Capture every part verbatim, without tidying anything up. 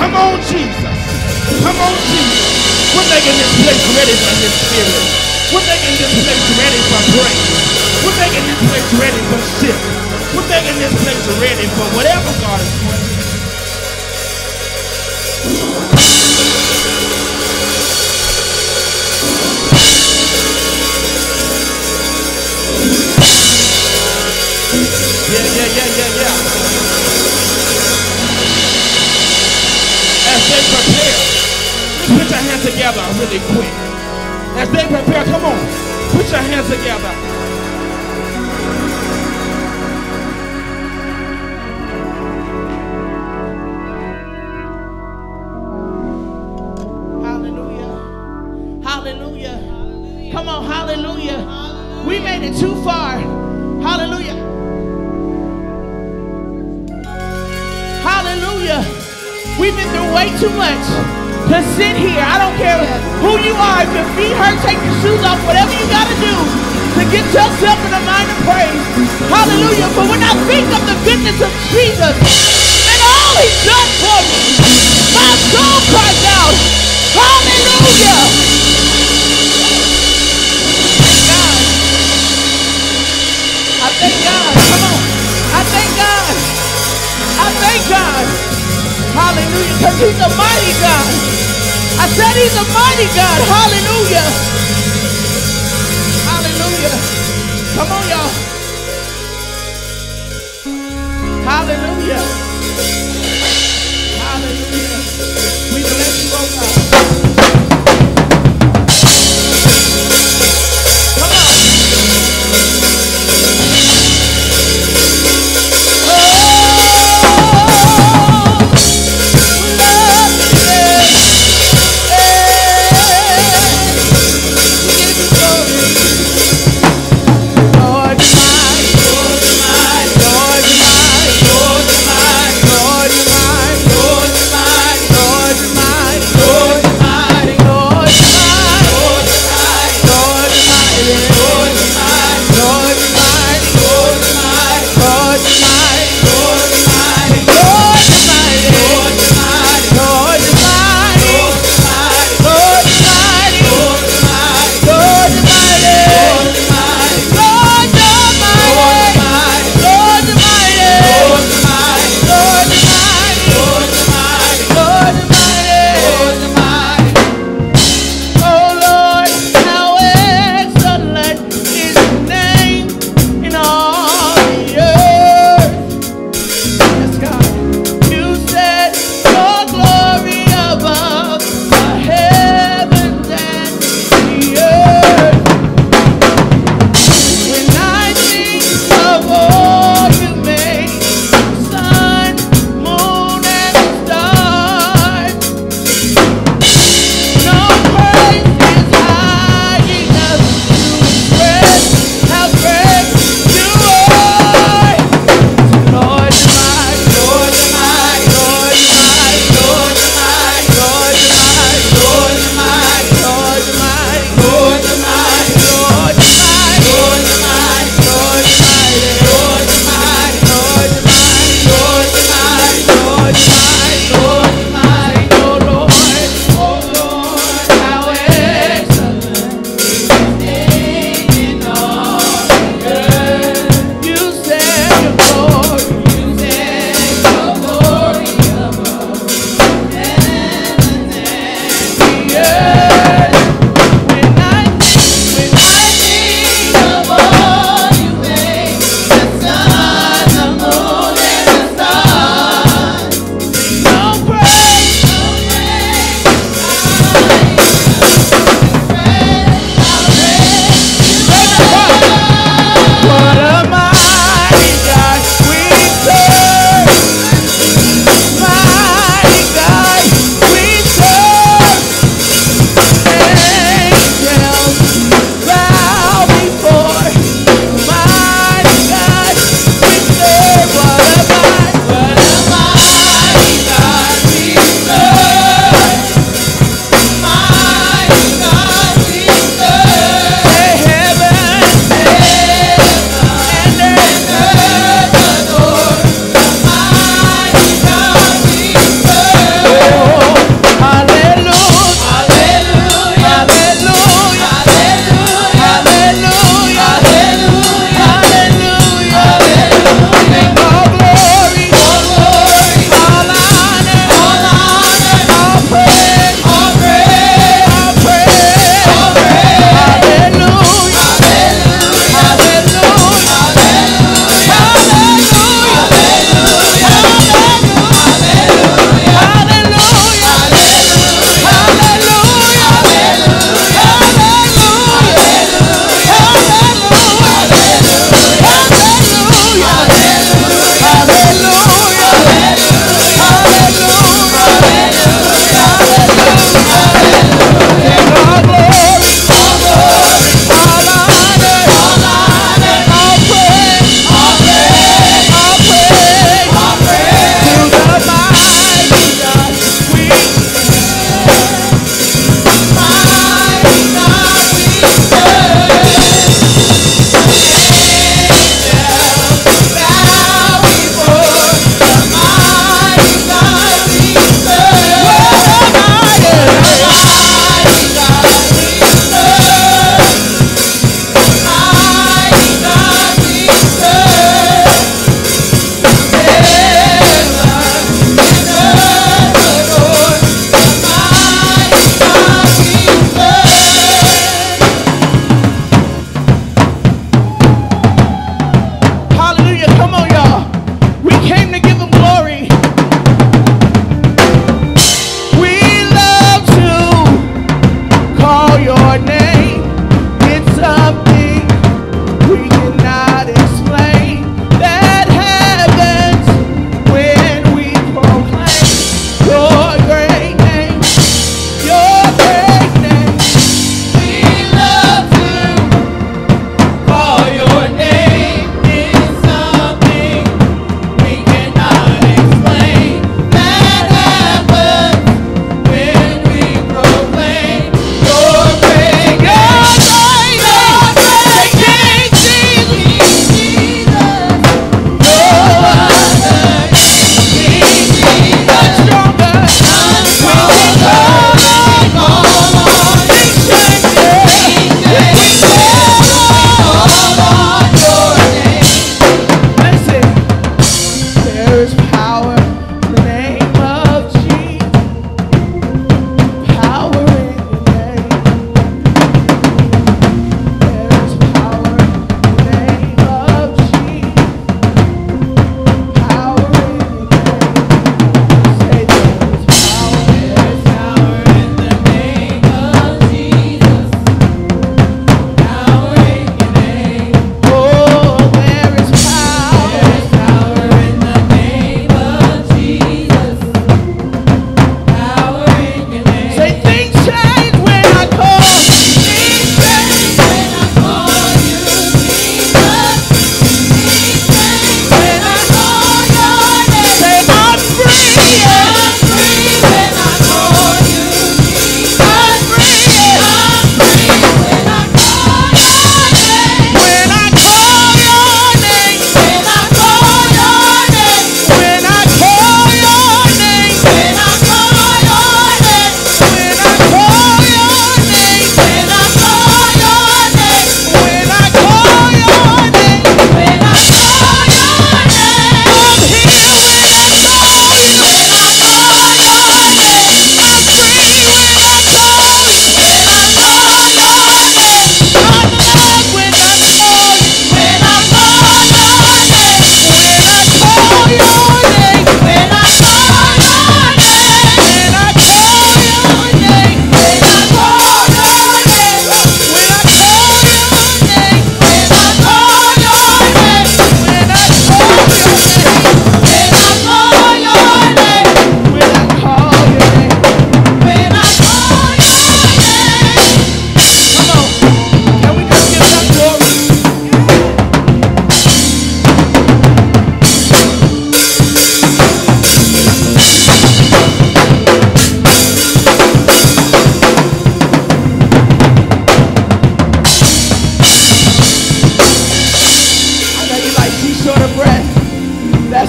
Come on, Jesus. Come on, Jesus. We're making this place ready for His Spirit. We're making this place ready for praise. We're making this place ready for shift. We're making this place ready for whatever God is doing. Yeah, yeah, yeah, yeah, yeah. As they prepare, put your hands together really quick. As they prepare, come on, put your hands together. Hallelujah. Hallelujah. Come on, hallelujah. We made it too far. Hallelujah. Hallelujah. We've been through way too much to sit here. I don't care who you are. If your feet hurt, take your shoes off. Whatever you got to do to get yourself in a mind of praise. Hallelujah. But when I think of the goodness of Jesus and all He's done for me, my soul cries out, hallelujah. I thank God. Come on. I thank God. I thank God. Hallelujah. Because He's a mighty God. I said He's a mighty God. Hallelujah. Hallelujah. Come on, y'all. Hallelujah. Hallelujah. We bless you, oh God.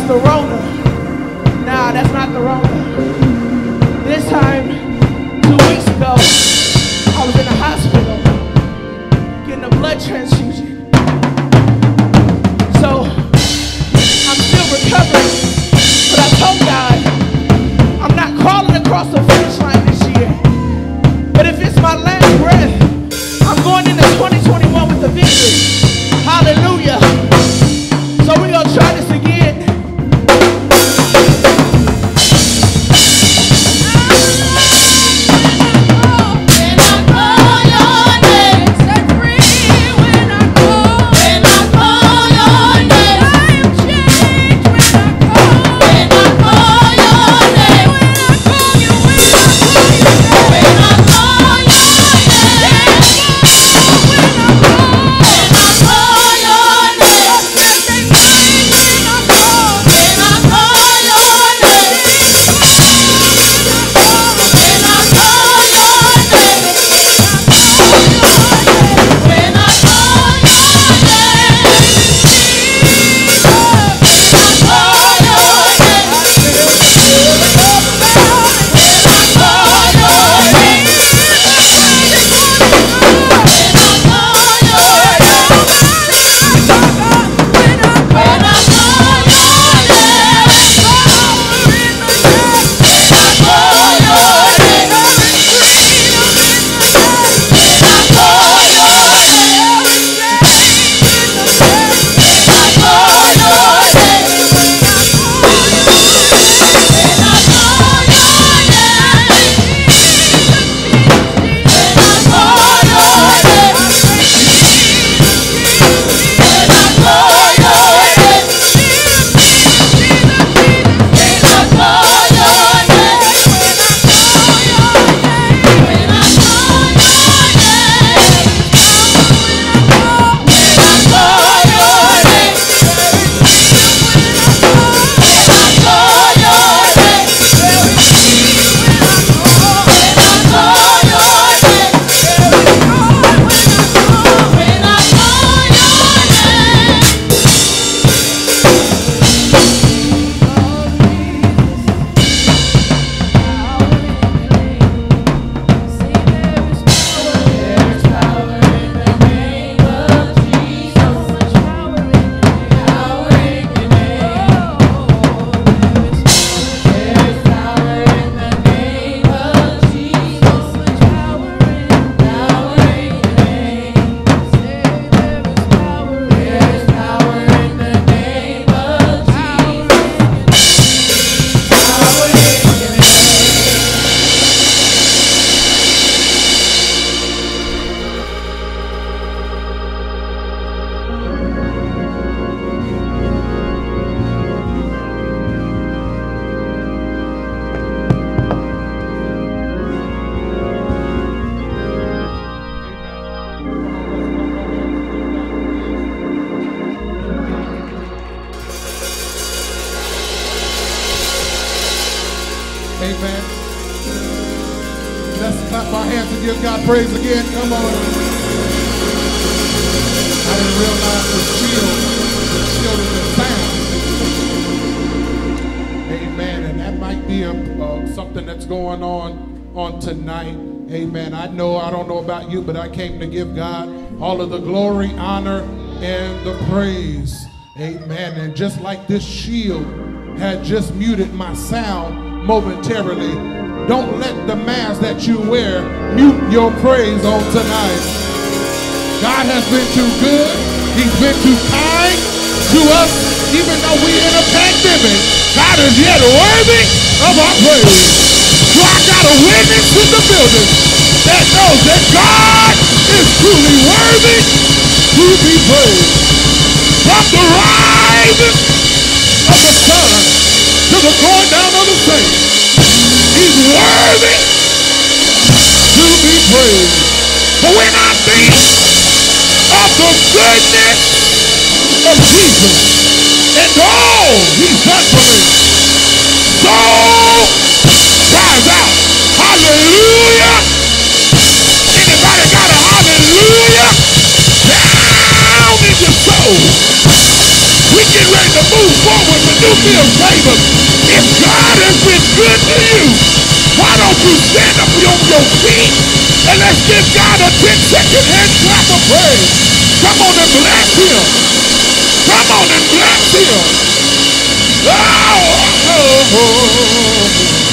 the Rona. Nah, that's not the Rona. This time, two weeks ago, I was in the hospital getting a blood transfusion. So, I'm still recovering, but I told God, I'm not crawling across the finish line this year. But if it's my last breath, I'm going into twenty twenty-one with the victory. Hallelujah. So we're going to try this again. Amen. Let's clap our hands and give God praise again. Come on. I didn't realize the shield, the shield is the sound. Amen. And that might be a, uh, something that's going on on tonight. Amen. I know, I don't know about you, but I came to give God all of the glory, honor, and the praise. Amen. And just like this shield had just muted my sound momentarily, don't let the mask that you wear mute your praise on tonight. God has been too good. He's been too kind to us. Even though we're in a pandemic, God is yet worthy of our praise. So I got a witness in the building that knows that God is truly worthy to be praised. From the rising of the sun to the going down of the same, he's worthy to be praised. But when I think of the goodness of Jesus and all he's done for me, soul cries out, hallelujah. Anybody got a hallelujah? Down in your soul. We we get ready to move forward, but do me a favor. If God has been good to you, why don't you stand up on your feet and let's give God a ten second hand clap of praise. Come on and bless him. Come on and bless him. Oh, oh, oh.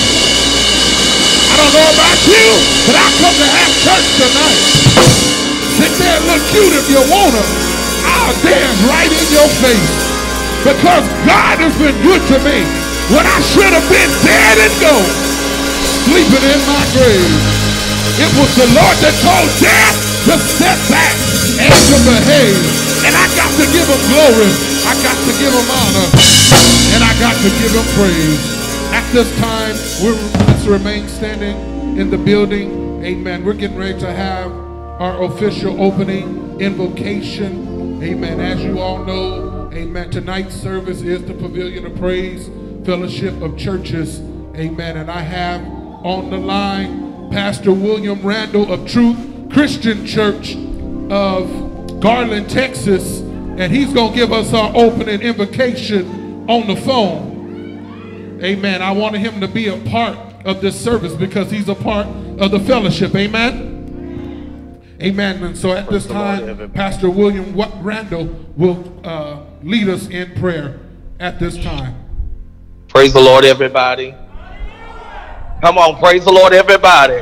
I don't know about you, but I come to have church tonight. Sit there and look cute if you want to. I'll dance right in your face. Because God has been good to me when I should have been dead and gone, sleeping in my grave. It was the Lord that told death to step back and to behave. And I got to give him glory. I got to give him honor. And I got to give him praise. At this time, we're, let's remain standing in the building. Amen. We're getting ready to have our official opening invocation. Amen. As you all know, amen, tonight's service is the Pavilion of Praise Fellowship of Churches. Amen. And I have on the line Pastor William Randall of Truth Christian Church of Garland, Texas. And he's going to give us our opening invocation on the phone. Amen. I wanted him to be a part of this service because he's a part of the fellowship. Amen. Amen. And so at this time, Pastor William Randall will uh, lead us in prayer at this time. Praise the Lord, everybody. Come on, praise the Lord, everybody.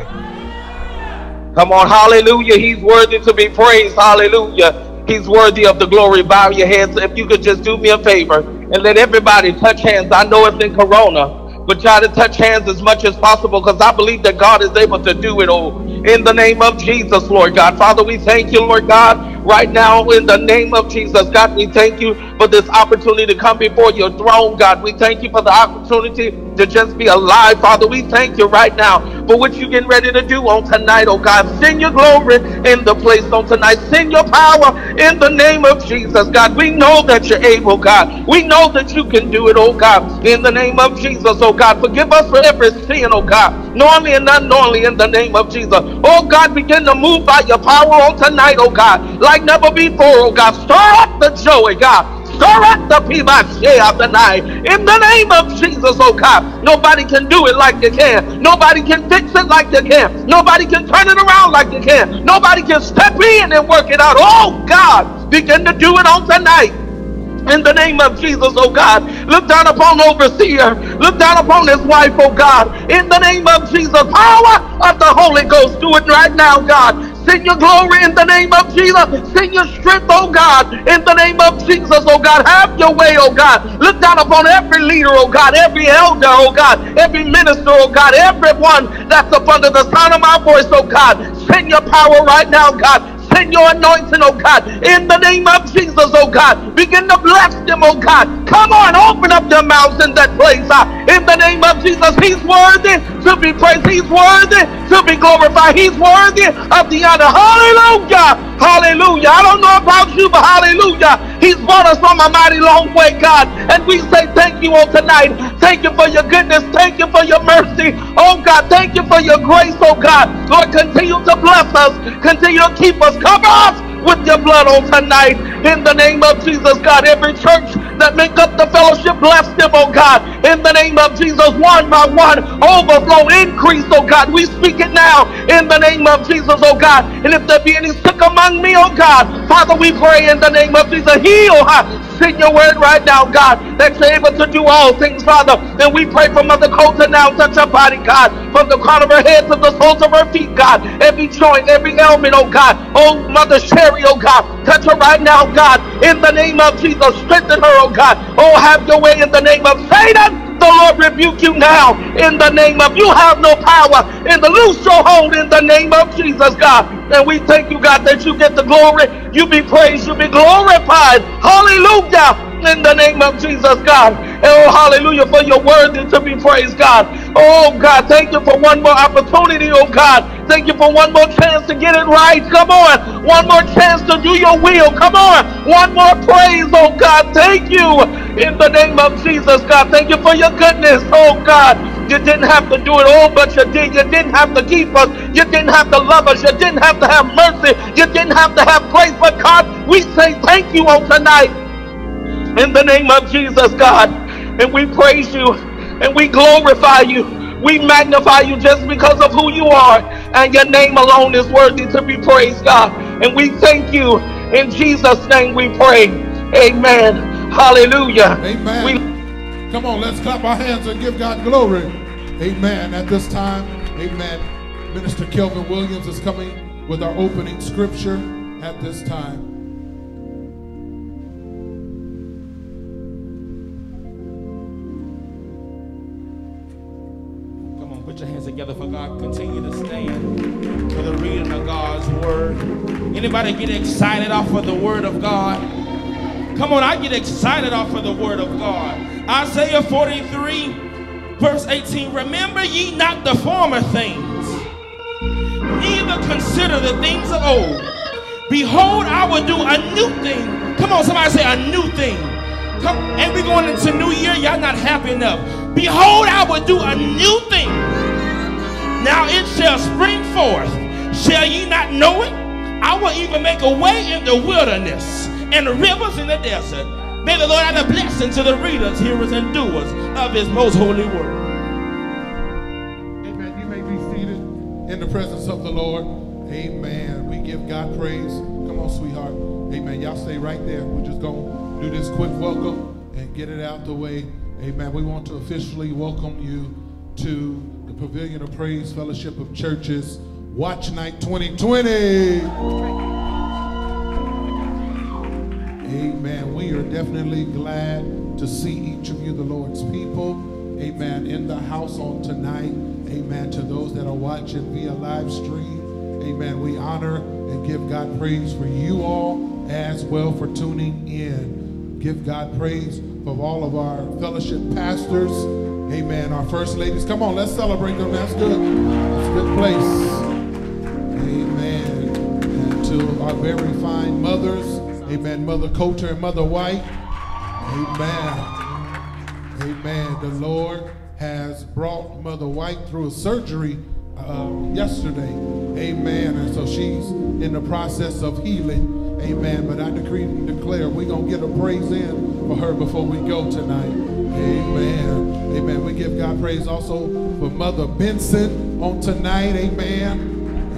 Come on, hallelujah. He's worthy to be praised. Hallelujah. He's worthy of the glory. Bow your heads. If you could just do me a favor and let everybody touch hands. I know it's in Corona, but try to touch hands as much as possible because I believe that God is able to do it all. In the name of Jesus, Lord God. Father, we thank you, Lord God, right now in the name of Jesus. God, we thank you for this opportunity to come before your throne, God. We thank you for the opportunity to just be alive, Father. We thank you right now for what you're getting ready to do on tonight, oh God. Send your glory in the place on tonight. Send your power in the name of Jesus, God. We know that you're able, God. We know that you can do it, oh God. In the name of Jesus, oh God. Forgive us for every sin, oh God, knowingly and unknowingly, in the name of Jesus. Oh God, begin to move by your power on tonight, oh God, like never before, oh God. Stir up the joy, God. Stir up the pimache of the night. In the name of Jesus, oh God. Nobody can do it like you can. Nobody can fix it like you can. Nobody can turn it around like you can. Nobody can step in and work it out. Oh God, begin to do it on tonight. In the name of Jesus, oh God. Look down upon overseer. Look down upon his wife, oh God. In the name of Jesus. Power of the Holy Ghost. Do it right now, God. Send your glory in the name of Jesus. Send your strength, oh God. In the name of Jesus, oh God. Have your way, oh God. Look down upon every leader, oh God. Every elder, oh God. Every minister, oh God. Everyone that's up under the sound of my voice, oh God. Send your power right now, God. Send your anointing, oh God, in the name of Jesus, oh God. Begin to bless them, oh God. Come on, open up their mouths in that place. Uh, in the name of Jesus, he's worthy to be praised. He's worthy to be glorified. He's worthy of the honor. Hallelujah. Hallelujah. I don't know about you, but hallelujah. He's brought us from a mighty long way, God. And we say thank you on tonight. Thank you for your goodness. Thank you for your mercy. Oh God, thank you for your grace, oh God. Lord, continue to bless us. Continue to keep us. Cover us with your blood on tonight. In the name of Jesus, God. Every church that make up the fellowship, bless them, oh God. In the name of Jesus, one by one, overflow, increase, oh God. We speak it now in the name of Jesus, oh God. And if there be any sick among me, oh God, Father, we pray in the name of Jesus, heal. Send your word right now, God, that you're able to do all things, Father. And we pray for Mother Colter now. Touch her body, God, from the crown of her head to the soles of her feet, God. Every joint, every ailment, oh God. Oh, Mother Sherry, oh God, touch her right now, God, in the name of Jesus. Strengthen her, oh God. Oh, have your way in the name of Satan. The Lord rebuke you now in the name of, you have no power in the loose your hold in the name of Jesus, God. And we thank you, God, that you get the glory. You be praised. You be glorified. Hallelujah. In the name of Jesus, God. Oh, hallelujah, for your worthy to be praised, God. Oh, God, thank you for one more opportunity, oh, God. Thank you for one more chance to get it right. Come on. One more chance to do your will. Come on. One more praise, oh, God. Thank you. In the name of Jesus, God. Thank you for your goodness, oh, God. You didn't have to do it all, but you did. You didn't have to keep us. You didn't have to love us. You didn't have to have mercy. You didn't have to have grace. But, God, we say thank you on tonight. in the name of Jesus, God. And we praise you and we glorify you. We magnify you just because of who you are, and your name alone is worthy to be praised, God. And we thank you. In Jesus' name we pray. Amen. Hallelujah. Amen. We Come on, let's clap our hands and give God glory. Amen. At this time, amen, Minister Kelvin Williams is coming with our opening scripture at this time. Put your hands together for God. Continue to stand for the reading of God's word. Anybody get excited off of the word of God? Come on, I get excited off of the word of God. Isaiah forty-three, verse eighteen. Remember ye not the former things, neither consider the things of old. Behold, I will do a new thing. Come on, somebody say a new thing. Come, and we going into New Year. Y'all not happy enough. Behold, I will do a new thing. Now it shall spring forth. Shall ye not know it? I will even make a way in the wilderness and rivers in the desert. May the Lord add a blessing to the readers, hearers, and doers of his most holy word. Amen. You may be seated in the presence of the Lord. Amen. We give God praise. Come on, sweetheart. Amen. Y'all stay right there. We're just going to do this quick welcome and get it out the way. Amen. We want to officially welcome you to the Pavilion of Praise Fellowship of Churches Watch Night twenty twenty. Amen. We are definitely glad to see each of you, the Lord's people. Amen. In the house on tonight. Amen. To those that are watching via live stream. Amen. We honor and give God praise for you all as well for tuning in. Give God praise for all of our fellowship pastors. Amen. Our first ladies. Come on, let's celebrate them. That's good. That's a good place. Amen. And to our very fine mothers. Amen. Mother Coulter and Mother White. Amen. Amen. The Lord has brought Mother White through a surgery uh, yesterday. Amen. And so she's in the process of healing. Amen. But I decree and declare we're going to get a praise in for her before we go tonight. Amen. Amen. We give God praise also for Mother Benson on tonight. Amen.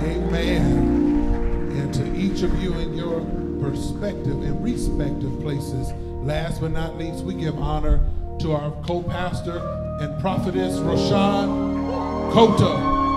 Amen. And to each of you in your perspective and respective places. Last but not least, we give honor to our co-pastor and prophetess, Rashad Kota.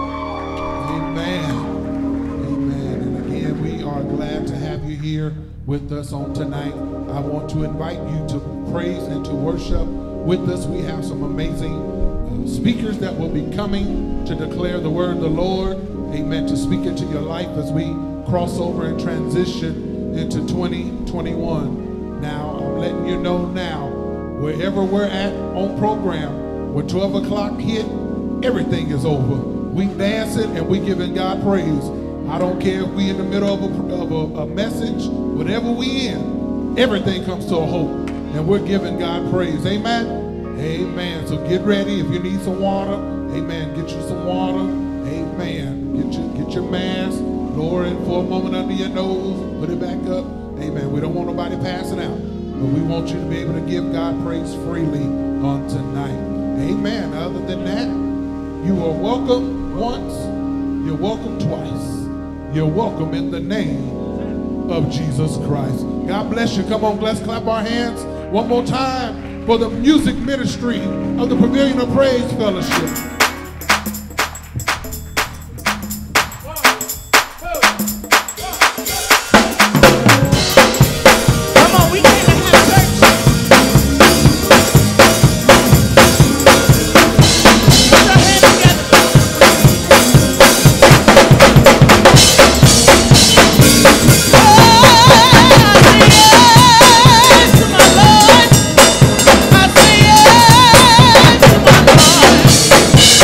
Amen. Amen. And again, we are glad to have you here with us on tonight. I want to invite you to praise and to worship with us. We have some amazing uh, speakers that will be coming to declare the word of the Lord. Amen. To speak into your life as we cross over and transition into twenty twenty-one. Now, I'm letting you know now, wherever we're at on program, when twelve o'clock hit, everything is over. We dancing and we giving God praise. I don't care if we in the middle of a, of a, a message, whatever we in, everything comes to a halt. And we're giving God praise. Amen? Amen. So get ready. If you need some water, amen, get you some water. Amen. Get your, get your mask. Lower it for a moment under your nose. Put it back up. Amen. We don't want nobody passing out. But we want you to be able to give God praise freely on tonight. Amen. Other than that, you are welcome once. You're welcome twice. You're welcome in the name of Jesus Christ. God bless you. Come on, let's clap our hands one more time for the music ministry of the Pavilion of Praise Fellowship. I say yes to my Lord.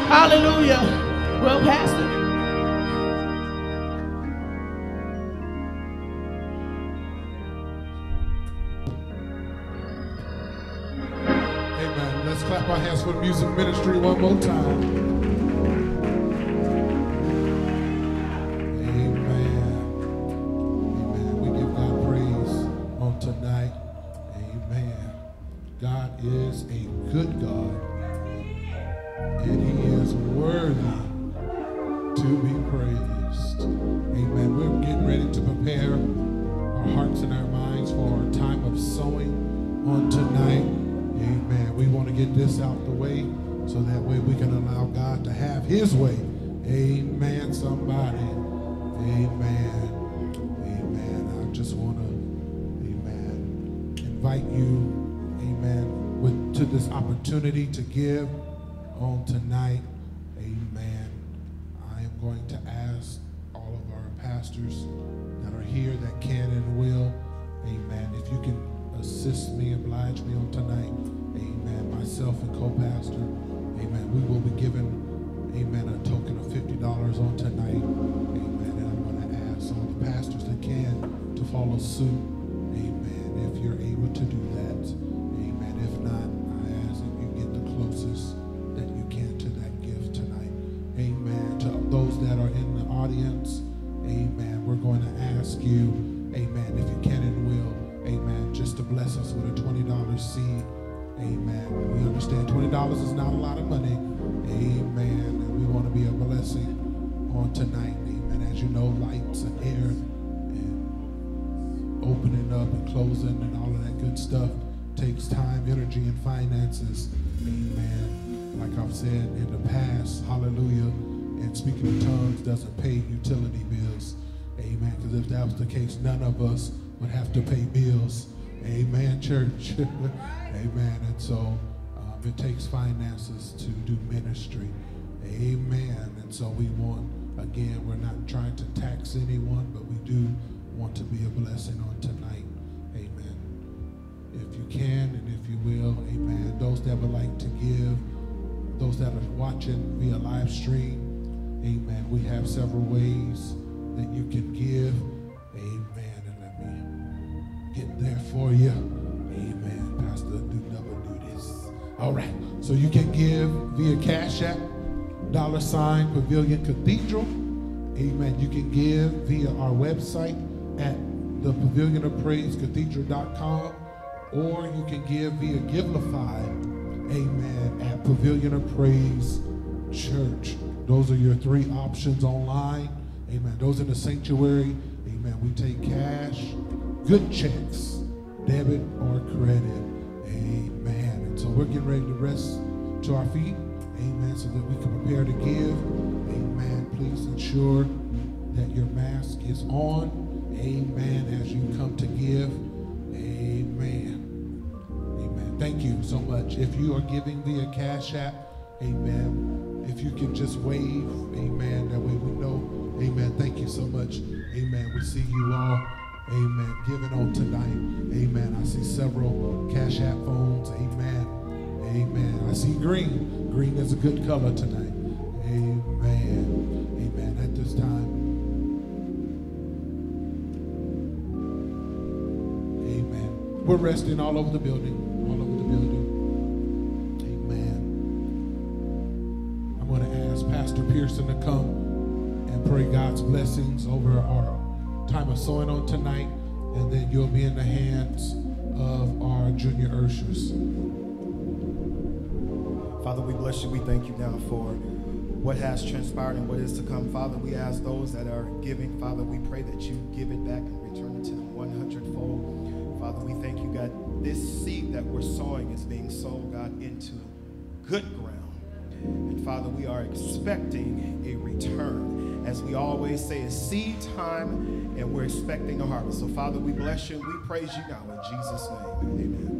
Hallelujah. Well, Pastor. Amen. Let's clap our hands for the music ministry one more time. Amen. Amen. We give God praise on tonight. Amen. God is a good God, and he is worthy to be praised. Amen. We're getting ready to prepare our hearts and our minds for our time of sowing on tonight. Amen. We want to get this out the way so that way we can allow God to have his way. Amen, somebody. Amen. Amen. I just want to, amen, invite you, amen, with, to this opportunity to give on tonight. Amen. I am going to ask all of our pastors that are here that can and will, amen, if you can assist me, oblige me on tonight. Amen. Myself and co-pastor. Amen. We will be giving, amen, a token of fifty dollars on tonight. Amen. And I'm going to ask all the pastors that can to follow suit. Amen. If you're able to do that. Amen. If not, I ask that you get the closest that you can to that gift tonight. Amen. To those that are in the audience, amen, we're going to ask you, amen, if you can and will, amen, just to bless us with a twenty dollar seed. Amen. We understand twenty dollars is not a lot of money. Amen. And we want to be a blessing on tonight. Amen. As you know, lights and air and opening up and closing and all of that good stuff takes time, energy, and finances. Amen. Like I've said in the past, hallelujah, and speaking in tongues doesn't pay utility bills. Amen. Because if that was the case, none of us would have to pay bills. Amen, church. Amen. And so um, it takes finances to do ministry. Amen. And so we want, again, we're not trying to tax anyone, but we do want to be a blessing on tonight. Amen. If you can and if you will, amen. Those that would like to give, those that are watching via live stream, amen. We have several ways that you can give. Amen. And let me get there for you. Amen. Pastor do never do this. All right. So you can give via Cash App, dollar sign Pavilion Cathedral. Amen. You can give via our website at the pavilion of praise cathedral dot com, or you can give via Givelify. Amen. At Pavilion of Praise Church. Those are your three options online. Amen. Those in the sanctuary. Amen. We take cash, good checks, debit or credit. Amen. And so we're getting ready to rest to our feet. Amen. So that we can prepare to give. Amen. Please ensure that your mask is on. Amen. As you come to give. Amen. Amen. Thank you so much. If you are giving via Cash App, amen. If you can just wave, amen. That way we know. Amen. Thank you so much. Amen. We see you all. Amen. Giving on tonight. Amen. I see several Cash App phones. Amen. Amen. I see green. Green is a good color tonight. Amen. Amen. At this time. Amen. We're resting all over the building. All over the building. Amen. I'm going to ask Pastor Pearson to come and pray God's blessings over our time of sowing on tonight, and then you'll be in the hands of our junior ushers. Father, we bless you. We thank you now for what has transpired and what is to come. Father, we ask those that are giving, Father, we pray that you give it back and return it to them one hundred fold. Father, we thank you, God, this seed that we're sowing is being sown, God, into good ground. And Father, we are expecting a return. As we always say, it's seed time, and we're expecting a harvest. So, Father, we bless you and we praise you now in Jesus' name. Amen.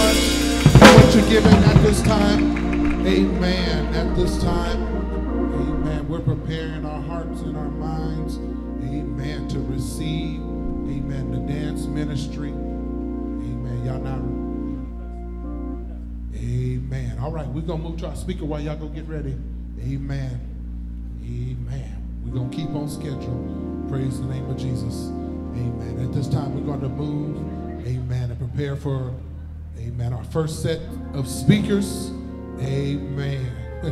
much for what you're giving at this time. Amen. At this time, amen, we're preparing our hearts and our minds, amen, to receive, amen, the dance ministry. Amen. Y'all not, amen. All right, we're going to move to our speaker while y'all go get ready. Amen. Amen. We're going to keep on schedule. Praise the name of Jesus. Amen. At this time, we're going to move, amen, and prepare for, amen, our first set of speakers. Amen.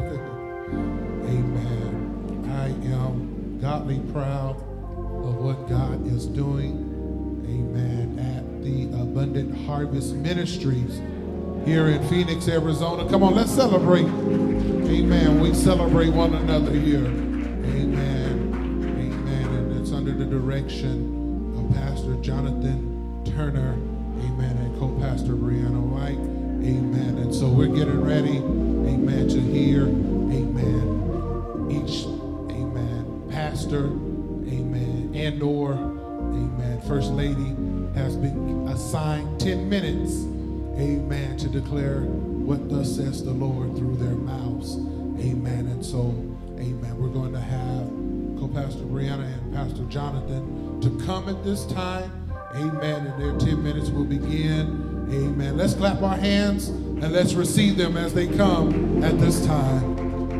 Amen. I am godly proud of what God is doing, amen, at the Abundant Harvest Ministries here in Phoenix, Arizona. Come on, let's celebrate. Amen. We celebrate one another here. Amen. Amen. And it's under the direction of Pastor Jonathan Turner, amen, and co-pastor Brianna White, amen. And so we're getting ready, amen, to hear, amen, each, amen, pastor, amen, and or, amen, First Lady has been assigned ten minutes, amen, to declare what thus says the Lord through their mouths, amen. And so, amen, we're going to have co-pastor Brianna and Pastor Jonathan to come at this time, amen, and their ten minutes will begin, amen. Let's clap our hands and let's receive them as they come at this time.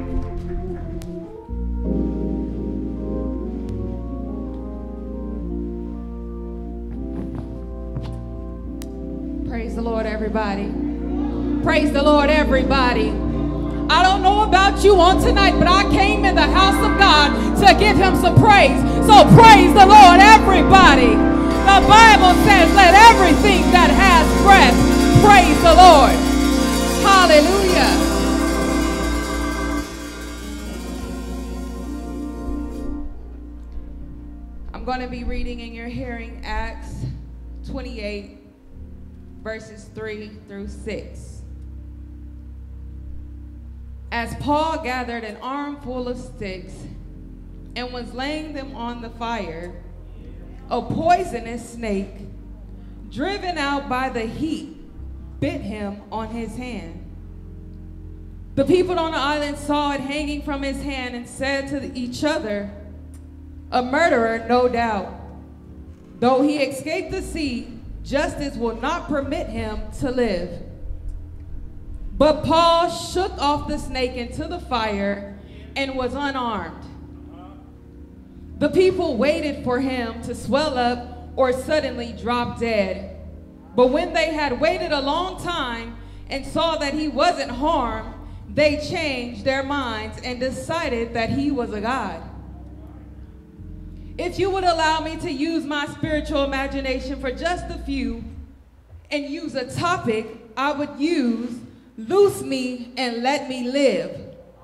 Praise the Lord, everybody. Praise the Lord, everybody. I don't know about you on tonight, but I came in the house of God to give him some praise. So praise the Lord, everybody. The Bible says, let everything that has breath praise the Lord. Hallelujah. I'm going to be reading in your hearing Acts twenty-eight, verses three through six. As Paul gathered an armful of sticks and was laying them on the fire, a poisonous snake, driven out by the heat, bit him on his hand. The people on the island saw it hanging from his hand and said to each other, a murderer, no doubt. Though he escaped the sea, justice will not permit him to live. But Paul shook off the snake into the fire and was unarmed. The people waited for him to swell up or suddenly drop dead. But when they had waited a long time and saw that he wasn't harmed, they changed their minds and decided that he was a god. If you would allow me to use my spiritual imagination for just a few and use a topic, I would use loose me and let me live.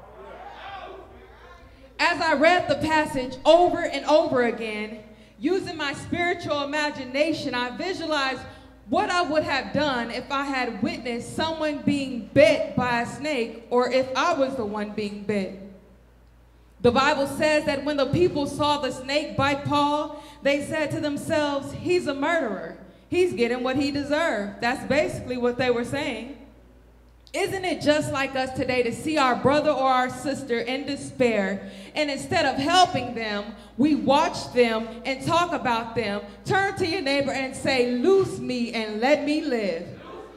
As I read the passage over and over again, using my spiritual imagination, I visualized what I would have done if I had witnessed someone being bit by a snake, or if I was the one being bit. The Bible says that when the people saw the snake bite Paul, they said to themselves, he's a murderer. He's getting what he deserved. That's basically what they were saying. Isn't it just like us today to see our brother or our sister in despair, and instead of helping them, we watch them and talk about them? Turn to your neighbor and say, loose me and let me live.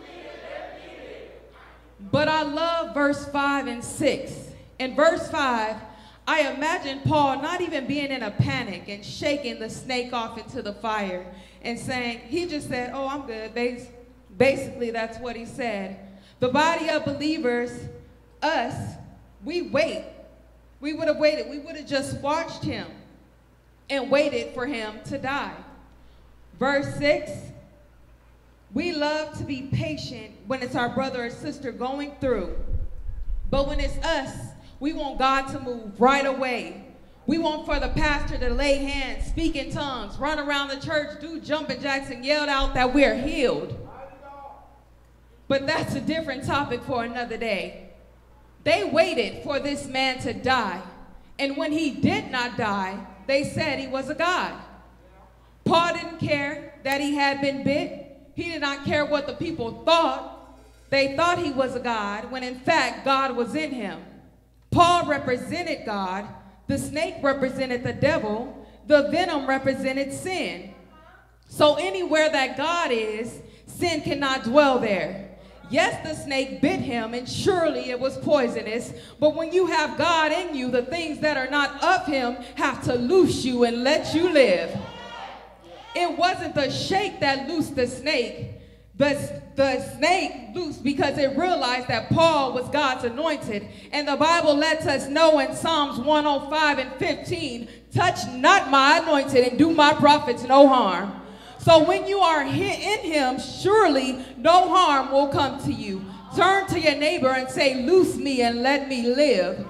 But I love verse five and six. In verse five, I imagine Paul not even being in a panic and shaking the snake off into the fire and saying, he just said, oh, I'm good. Basically, that's what he said. The body of believers, us, we wait. We would have waited. We would have just watched him and waited for him to die. Verse six, we love to be patient when it's our brother or sister going through. But when it's us, we want God to move right away. We want for the pastor to lay hands, speak in tongues, run around the church, do jumping jacks, and yell out that we're healed. But that's a different topic for another day. They waited for this man to die. And when he did not die, they said he was a god. Paul didn't care that he had been bit. He did not care what the people thought. They thought he was a god when in fact God was in him. Paul represented God. The snake represented the devil. The venom represented sin. So anywhere that God is, sin cannot dwell there. Yes, the snake bit him, and surely it was poisonous. But when you have God in you, the things that are not of him have to loose you and let you live. It wasn't the shake that loosed the snake. But the snake loosed because it realized that Paul was God's anointed. And the Bible lets us know in Psalms one oh five and fifteen, touch not my anointed and do my prophets no harm. So when you are in him, surely no harm will come to you. Turn to your neighbor and say, loose me and let me live.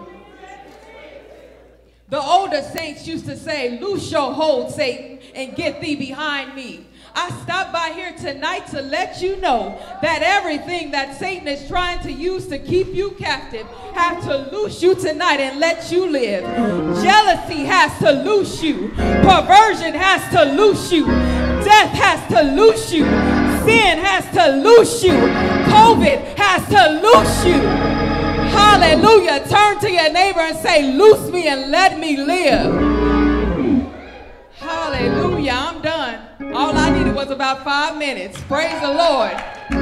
The older saints used to say, loose your hold, Satan, and get thee behind me. I stopped by here tonight to let you know that everything that Satan is trying to use to keep you captive have to loose you tonight and let you live. Jealousy has to loose you. Perversion has to loose you. Death has to loose you. Sin has to loose you. COVID has to loose you. Hallelujah. Turn to your neighbor and say, loose me and let me live. Hallelujah. I'm done. All I needed was about five minutes. Praise the Lord.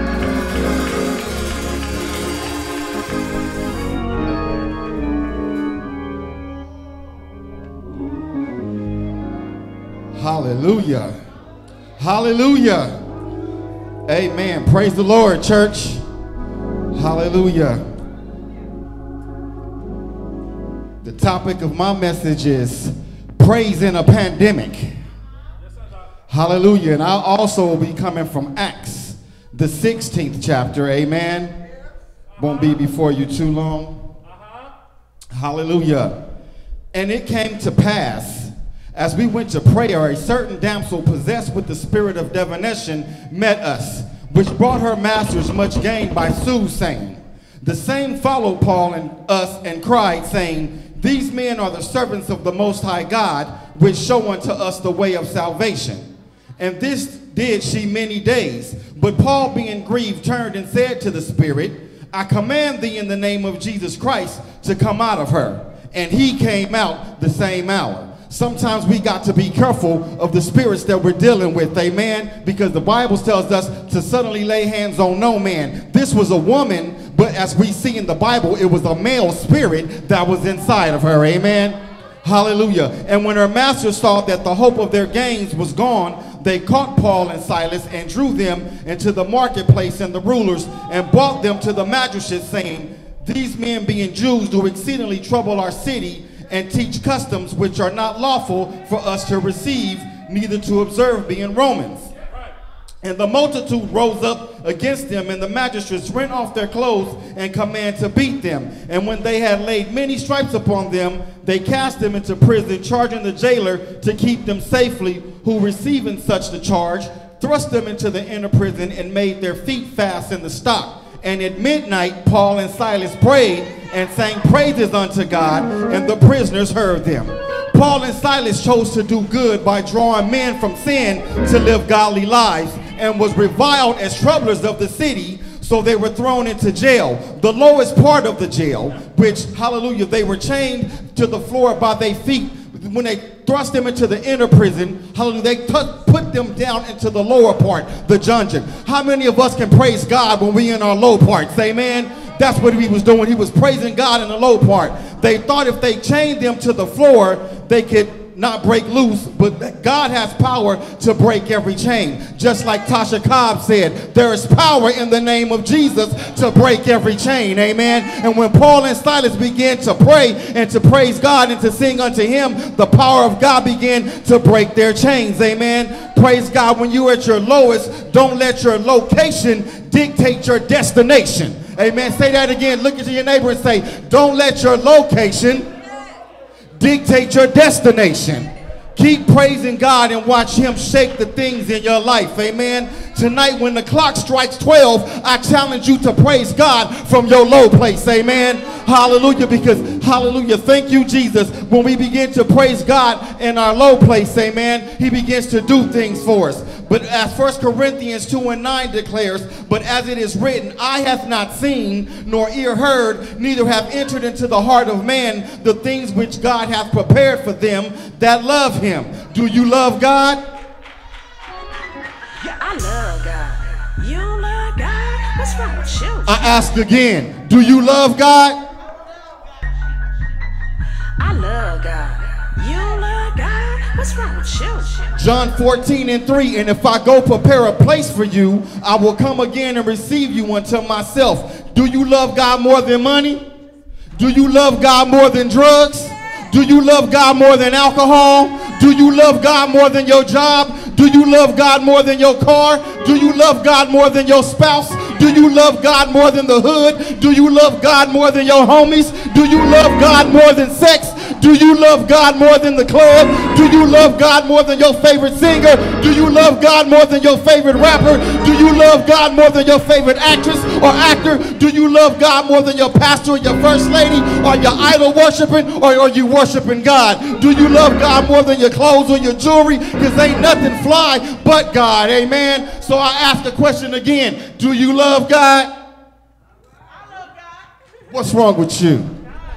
Hallelujah. Hallelujah. Amen. Praise the Lord, church. Hallelujah. The topic of my message is praise in a pandemic. Hallelujah. And I'll also be coming from Acts, the sixteenth chapter. Amen. Won't be before you too long. Hallelujah. And it came to pass, as we went to prayer, a certain damsel possessed with the spirit of divination met us, which brought her masters much gain by soothsaying. The same followed Paul and us and cried, saying, these men are the servants of the Most High God, which show unto us the way of salvation. And this did she many days. But Paul, being grieved, turned and said to the spirit, I command thee in the name of Jesus Christ to come out of her. And he came out the same hour. Sometimes we got to be careful of the spirits that we're dealing with, amen, because the Bible tells us to suddenly lay hands on no man. This was a woman, but as we see in the Bible, it was a male spirit that was inside of her, amen. Hallelujah. And when her masters saw that the hope of their gains was gone, they caught Paul and Silas and drew them into the marketplace and the rulers and brought them to the magistrates, saying, these men being Jews do exceedingly trouble our city and teach customs which are not lawful for us to receive, neither to observe, being Romans. And the multitude rose up against them, and the magistrates rent off their clothes and command to beat them. And when they had laid many stripes upon them, they cast them into prison, charging the jailer to keep them safely, who receiving such the charge, thrust them into the inner prison and made their feet fast in the stock. And at midnight Paul and Silas prayed and sang praises unto God, and the prisoners heard them. Paul and Silas chose to do good by drawing men from sin to live godly lives, and was reviled as troublers of the city, so they were thrown into jail, the lowest part of the jail, which, hallelujah, they were chained to the floor by their feet. When they thrust them into the inner prison, hallelujah, they put them down into the lower part, the dungeon. How many of us can praise God when we in our low parts? Amen. That's what he was doing. He was praising God in the low part. They thought if they chained them to the floor, they could not break loose, but God has power to break every chain. Just like Tasha Cobb said, there is power in the name of Jesus to break every chain. Amen. And when Paul and Silas began to pray and to praise God and to sing unto him, the power of God began to break their chains. Amen. Praise God. When you're at your lowest, don't let your location dictate your destination. Amen. Say that again. Look at your neighbor and say, don't let your location dictate your destination. Keep praising God and watch him shake the things in your life. Amen. Tonight when the clock strikes twelve, I challenge you to praise God from your low place. Amen. Hallelujah. Because, hallelujah, thank you, Jesus. When we begin to praise God in our low place, amen, he begins to do things for us. But as First Corinthians two and nine declares, but as it is written, eye hath not seen, nor ear heard, neither have entered into the heart of man the things which God hath prepared for them that love him. Do you love God? Yeah, I love God. You don't love God? What's wrong with you? I ask again, do you love God? I love God. You don't love God? What's wrong with you? John fourteen and three, and if I go prepare a place for you, I will come again and receive you unto myself. Do you love God more than money? Do you love God more than drugs? Do you love God more than alcohol? Do you love God more than your job? Do you love God more than your car? Do you love God more than your spouse? Do you love God more than the hood? Do you love God more than your homies? Do you love God more than sex? Do you love God more than the club? Do you love God more than your favorite singer? Do you love God more than your favorite rapper? Do you love God more than your favorite actress or actor? Do you love God more than your pastor or your first lady? Are you idol worshiping, or are you worshiping God? Do you love God more than your clothes or your jewelry? Because ain't nothing fly but God, amen? So I ask the question again, do you love God? I love God. What's wrong with you?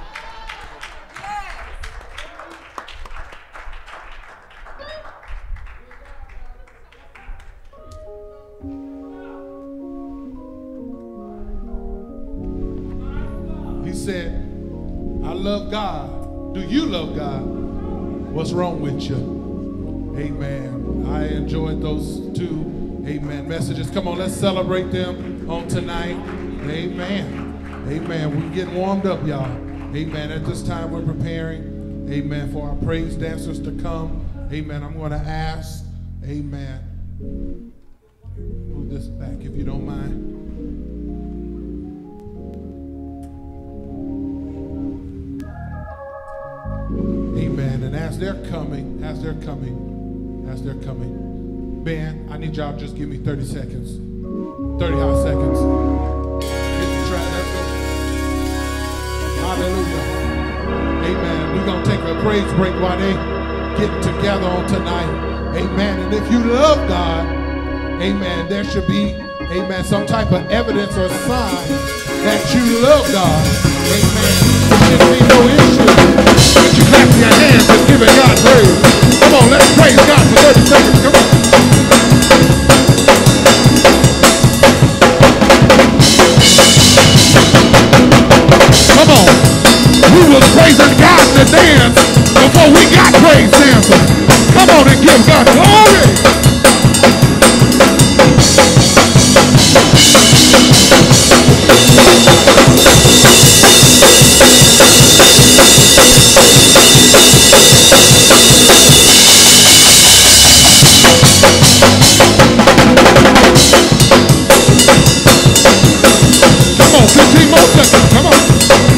He said, I love God. Do you love God? What's wrong with you? Amen. I enjoyed those two, amen, messages. Come on, let's celebrate them on tonight. Amen. Amen. We're getting warmed up, y'all. Amen. At this time, we're preparing, amen, for our praise dancers to come. Amen. I'm going to ask, amen, move this back if you don't mind. Amen. And as they're coming, as they're coming, as they're coming, Ben, I need y'all to just give me thirty seconds. thirty hot seconds. Hit the track. Let's go. Hallelujah. Amen. We're going to take a praise break while they get together on tonight. Amen. And if you love God, amen, there should be, amen, some type of evidence or sign that you love God. Amen. There should be no issue. But you clap your hands and giving God praise. Come on, let's praise God for thirty seconds. Come on. Come on. We was praising God in the dance before we got praise dancers. Come on and give God glory. fifteen more seconds, come on.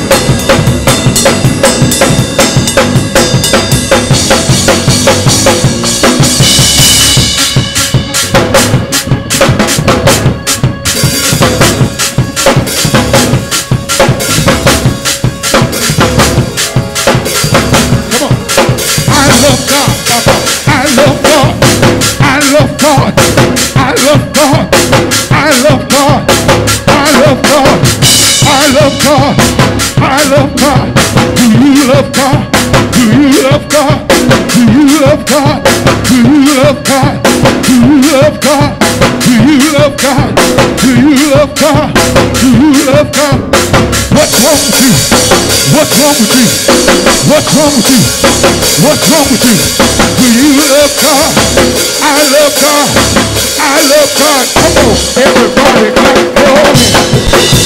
God, I love God. Do you love God? Do you love God? Do you love God? Do you love God? Do you love God? Do you love God? Do you love God? Do you love God? What's wrong with you? What's wrong with you? What's wrong with you? What's wrong with you? Do you love God? I love God. I love God. Come on, everybody, clap your hands.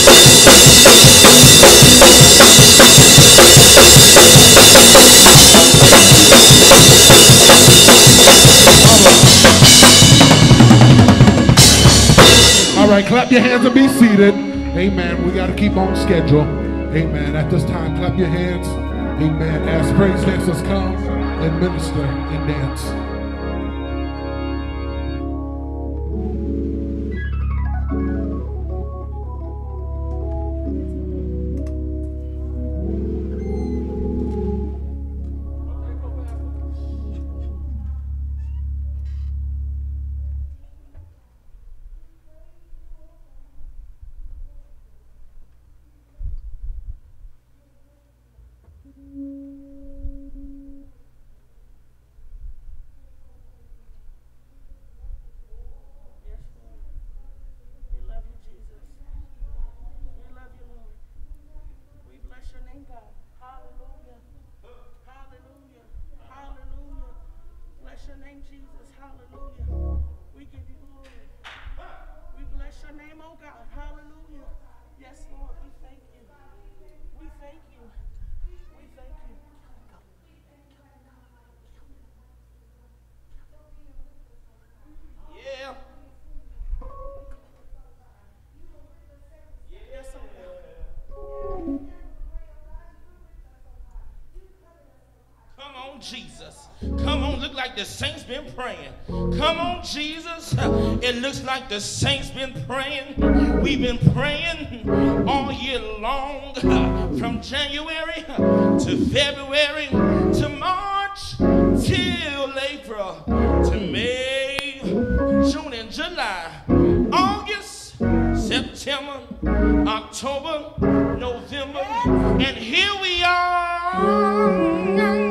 All right, clap your hands and be seated. Amen. We got to keep on schedule. Amen. At this time, clap your hands. Amen. As praise dancers come and minister and dance. your name, oh God. Hallelujah. Yes, Lord, we thank you. We thank you. We thank you. Yeah. Yes, I will. Come on, Jesus. Come on, look like the saints been praying. Come on, Jesus. It looks like the saints been praying. We've been praying all year long, from January to February to March till April to May, June and July, August, September, October, November, and here we are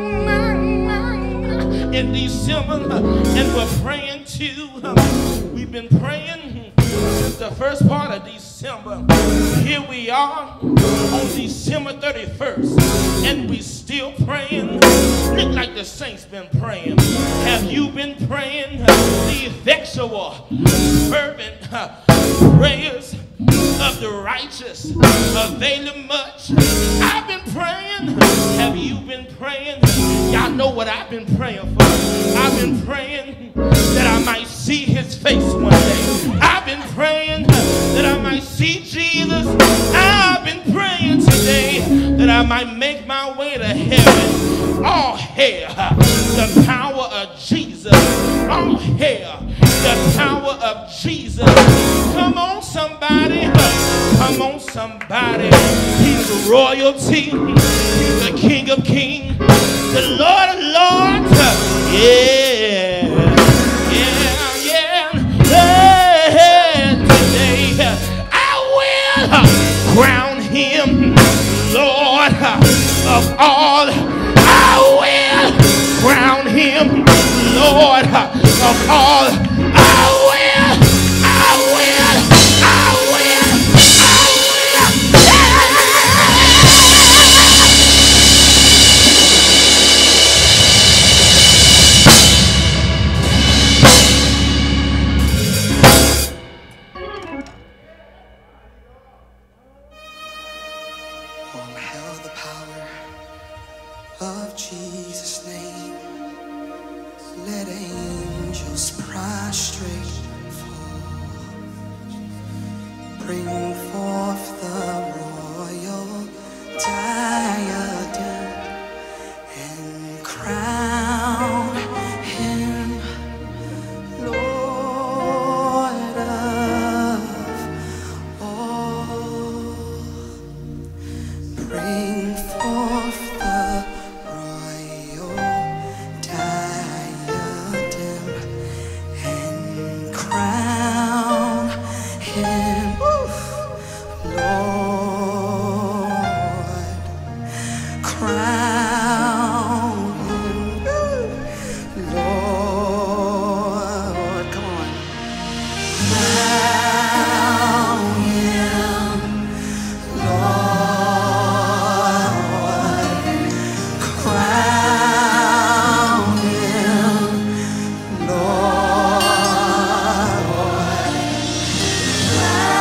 in December, and we're praying too. We've been praying since the first part of December. Here we are on December thirty-first, and we still praying. Look like the saints been praying. Have you been praying? The effectual, fervent prayers of the righteous availing much. I've been praying. Have you been praying? Y'all know what I've been praying for. I've been praying that I might see his face one day. I've been praying that I might see Jesus. I've been praying today that I might make my way to heaven. All hail the power of Jesus. All hail the power of Jesus. Come on, somebody. Come on, somebody. He's royalty. He's the King of Kings. The Lord of Lords. Yeah. Yeah, yeah. Yeah. Today I will crown him Lord of all. I will crown him Lord of all. I will. I will. I will. I Oh, hail the power of Jesus' name. Let angels prostrate fall. Bring forth the royal diadem and crown him Lord of all. Bring forth the royal diadem and crown him Lord. Crown him Lord. Come on. Crown him Lord, crown him Lord, crown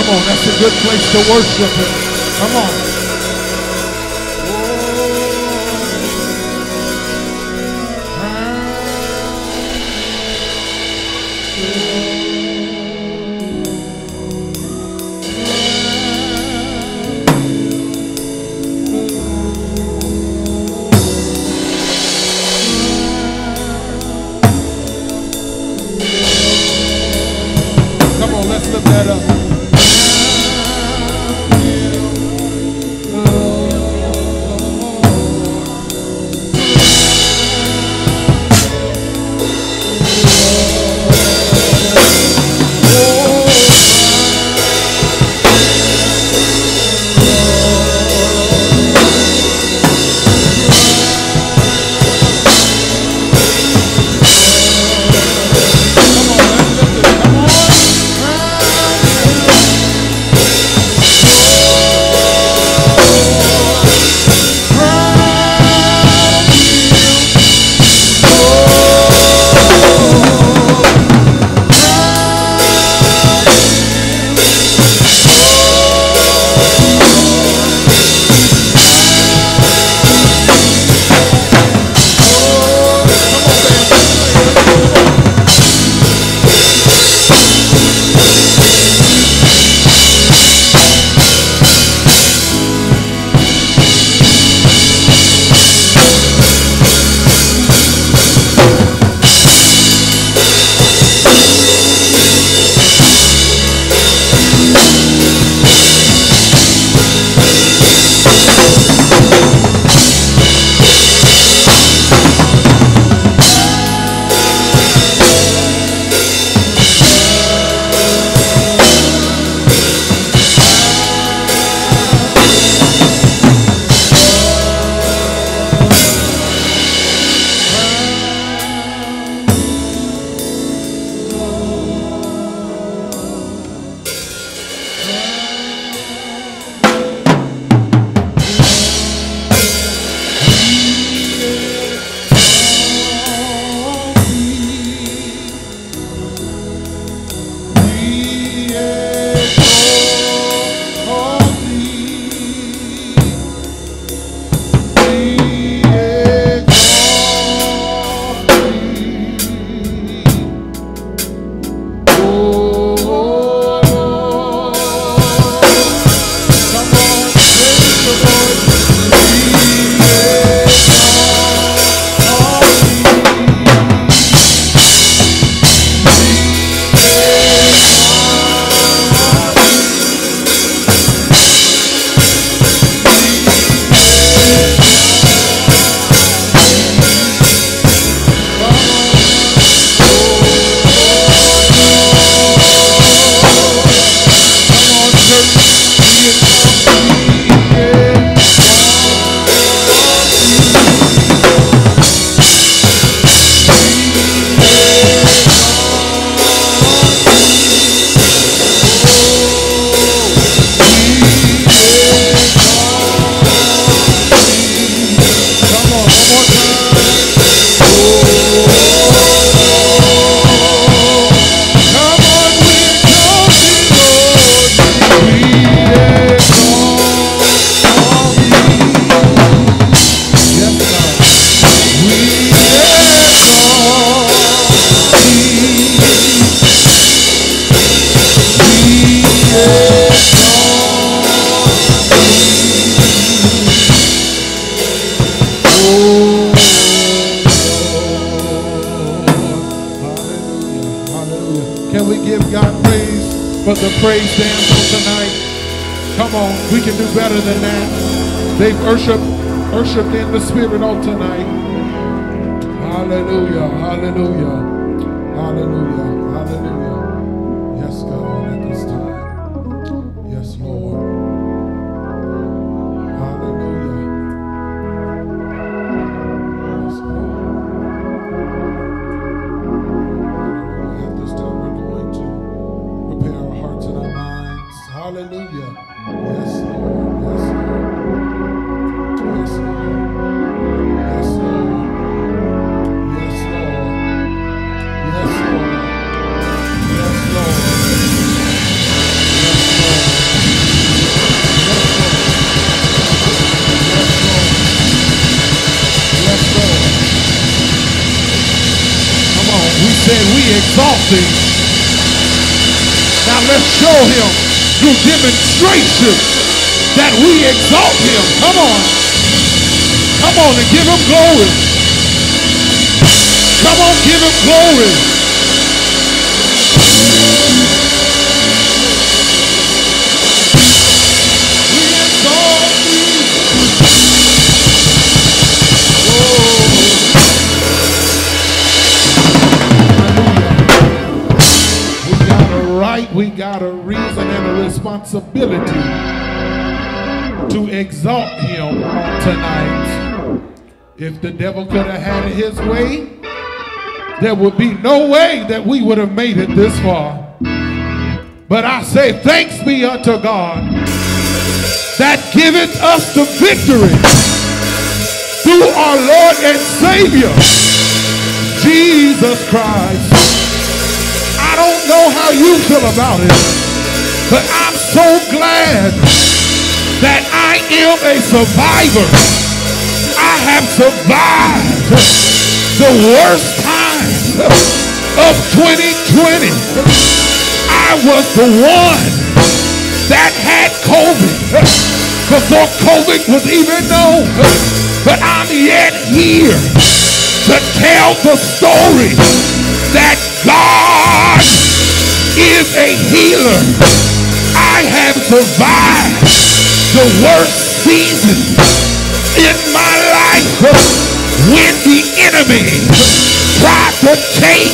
Come on, that's a good place to worship him. Come on. Come on, let's lift that up. Can we give God praise for the praise dance on tonight? Come on, we can do better than that. They've worshiped, worshiped in the spirit on tonight. Hallelujah, hallelujah, hallelujah, hallelujah. Yes, God, at this time. Yes, Lord. Hallelujah. Yes, God. Hallelujah. At this time, we're going to prepare our hearts and our minds. Hallelujah. Yes, Lord. Yes, Lord. Yes, Lord. Yes, Lord. Yes, Lord. Yes, Lord. said, we exalt thee. Now let's show him through demonstration that we exalt him. Come on. Come on and give him glory. Come on, give him glory. We exalt thee. We got a right, we got a reason and a responsibility to exalt him on tonight. If the devil could have had it his way, there would be no way that we would have made it this far. But I say thanks be unto God that giveth us the victory through our Lord and Savior, Jesus Christ. I don't know how you feel about it, but I'm so glad that I am a survivor. I have survived the worst times of twenty twenty. I was the one that had COVID before COVID was even known. But I'm yet here to tell the story that God is a healer. I have survived the worst season in my life when the enemy tried to take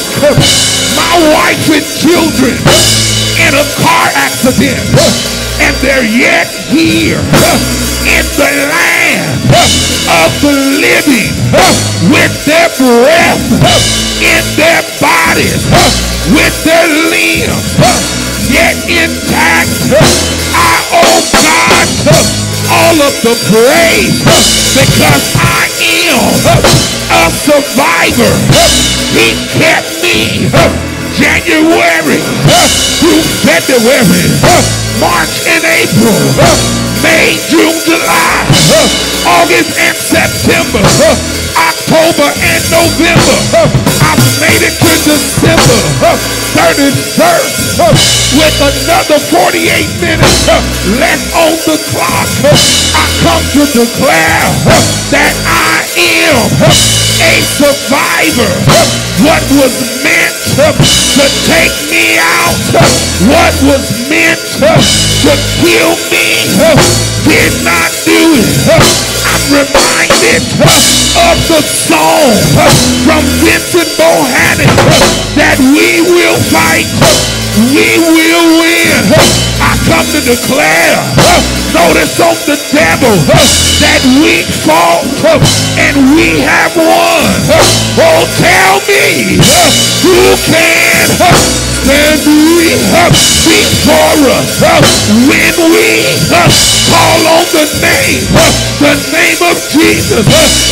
my wife and children in a car accident, and they're yet here in the land of the living with their breath in their bodies, with their limbs yet intact. I owe God all of the praise because I am a survivor. He kept me January through February, March and April, May, June, July, August and September, October and November. I've made it to December thirty-first with another forty-eight minutes left on the clock. I come to declare that I am a survivor. What was meant to take me out, what was meant to kill me, did not do it. I'm reminded of the song from Vincent Bohannon that we will fight, we will win. I come to declare, notice on the devil, that we fought and we have won. Oh, tell me, who can stand before us when we call on the name, the name of Jesus.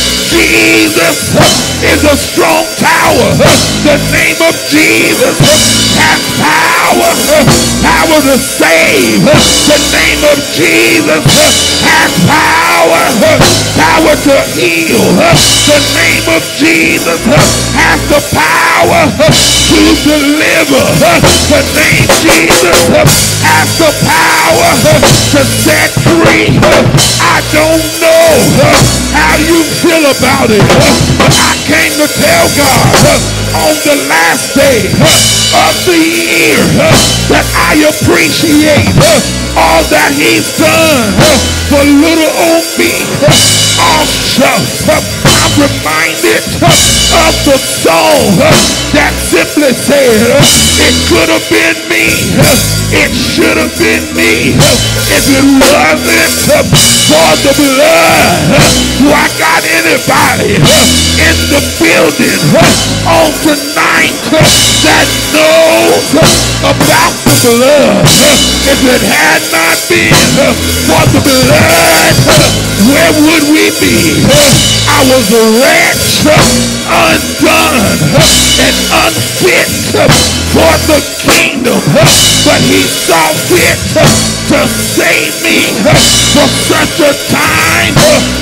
Jesus is a strong tower. The name of Jesus has power, power to save. The name of Jesus has power, power to heal. The name of Jesus has the power to deliver. The name Jesus has the power to set free. I don't know how you feel about it, but I came to tell God on the last day of the year that I appreciate all that he's done for little old me. Also, I'm reminded of the song that simply said, it could have been me, it should have been me, if it wasn't for the blood. Do I got anybody in the building on tonight that knows about the blood? If it had not been for the blood, where would we be? I was a wretch, undone, and unfit for the kingdom, but he saw fit to save me for such a time as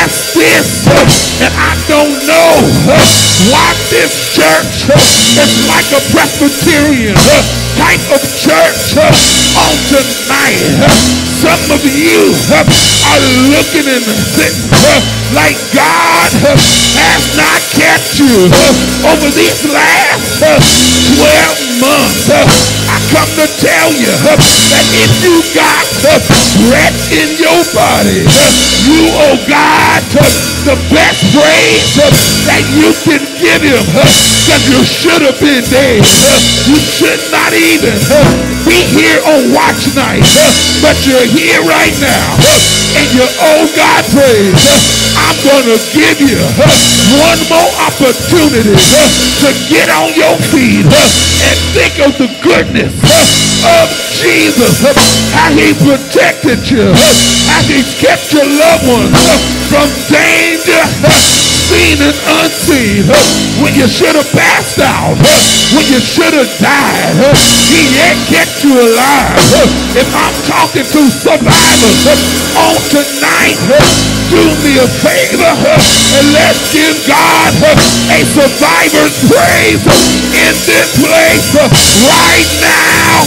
ask this, and I don't know why this church is like a Presbyterian type of church on tonight. Some of you are looking and sitting like God has not kept you over these last twelve months. I come to tell you that if you got breath in your body, you owe God the best praise that you can give him, because you should have been dead. You should not even be here on watch night, but you're here right now, and you owe God praise. I'm going to give you one more opportunity to get on your feet and think of the goodness of Jesus, how he protected you, how he's kept your loved ones from danger, seen and unseen. When you should have passed out, when you should have died, he yet kept you alive. If I'm talking to survivors on tonight, do me a favor and let's give God a survivor's praise in this place right now.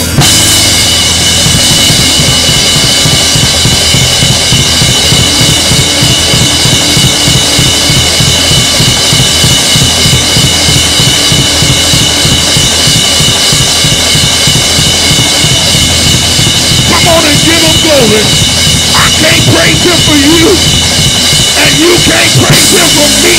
I can't praise him for you, and you can't praise him for me.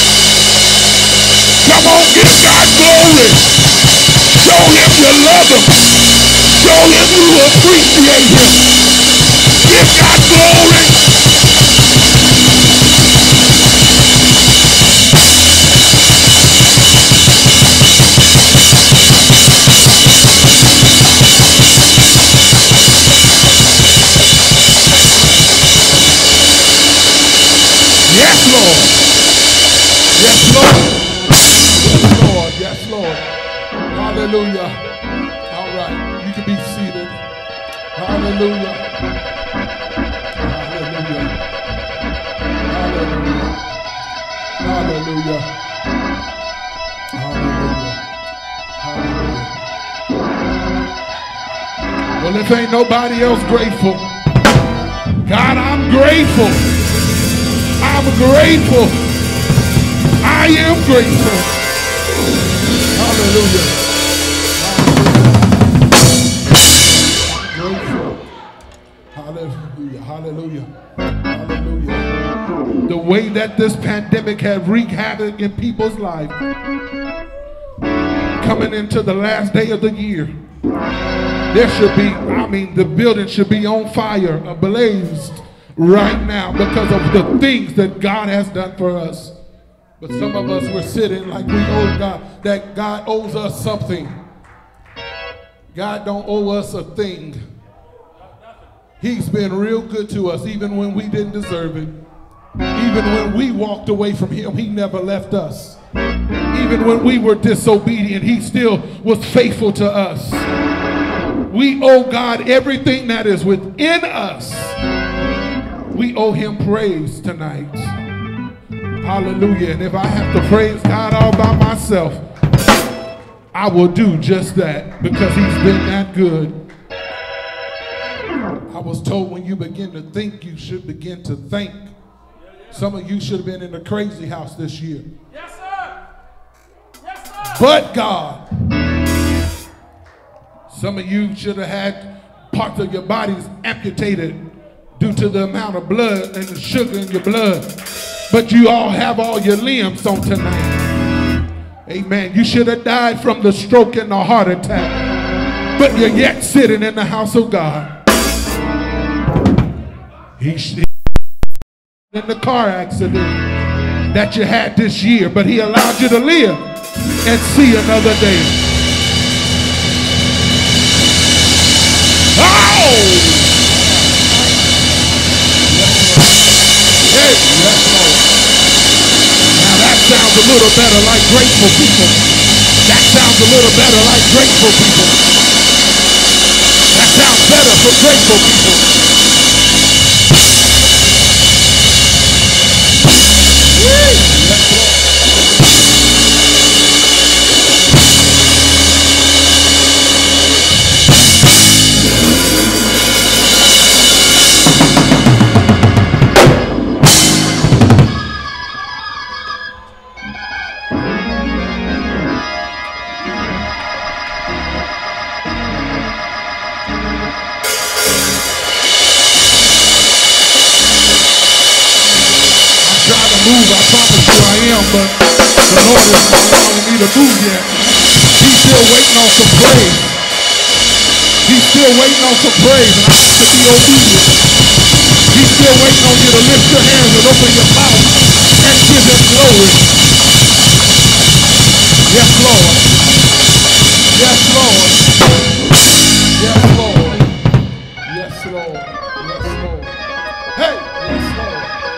Come on, give God glory. Show him you love him. Show him you appreciate him. Give God glory. Yes, Lord. Yes, Lord. Yes, Lord. Hallelujah. All right. You can be seated. Hallelujah. Hallelujah. Hallelujah. Hallelujah. Hallelujah. Hallelujah. Well, if ain't nobody else grateful, God, I'm grateful. I'm grateful. I am grateful. Hallelujah. Hallelujah. Grateful. Hallelujah. Hallelujah. Hallelujah. The way that this pandemic has wreaked havoc in people's life, coming into the last day of the year, there should be, I mean, the building should be on fire, ablaze right now because of the things that God has done for us. But some of us were sitting like we owe God, that God owes us something. God don't owe us a thing. He's been real good to us even when we didn't deserve it. Even when we walked away from him, he never left us. Even when we were disobedient, he still was faithful to us. We owe God everything that is within us. We owe him praise tonight. Hallelujah. And if I have to praise God all by myself, I will do just that because he's been that good. I was told when you begin to think, you should begin to think. Some of you should have been in the crazy house this year. Yes, sir. Yes, sir. But God, some of you should have had parts of your bodies amputated due to the amount of blood and the sugar in your blood. But you all have all your limbs on tonight. Amen. You should have died from the stroke and the heart attack. But you're yet sitting in the house of God. He should in the car accident that you had this year, but he allowed you to live and see another day. Oh! Hey, yes, Lord. Now that sounds a little better like grateful people. That sounds a little better like grateful people. That sounds better for grateful people. move. I promise you I am, but the Lord is not allowing me to move yet. He's still waiting on some praise. He's still waiting on some praise, and I have to be obedient. He's still waiting on you to lift your hands and open your mouth and give him glory. Yes, Lord. Yes, Lord. Yes, Lord. Yes, Lord. Yes, Lord. Hey, yes, Lord.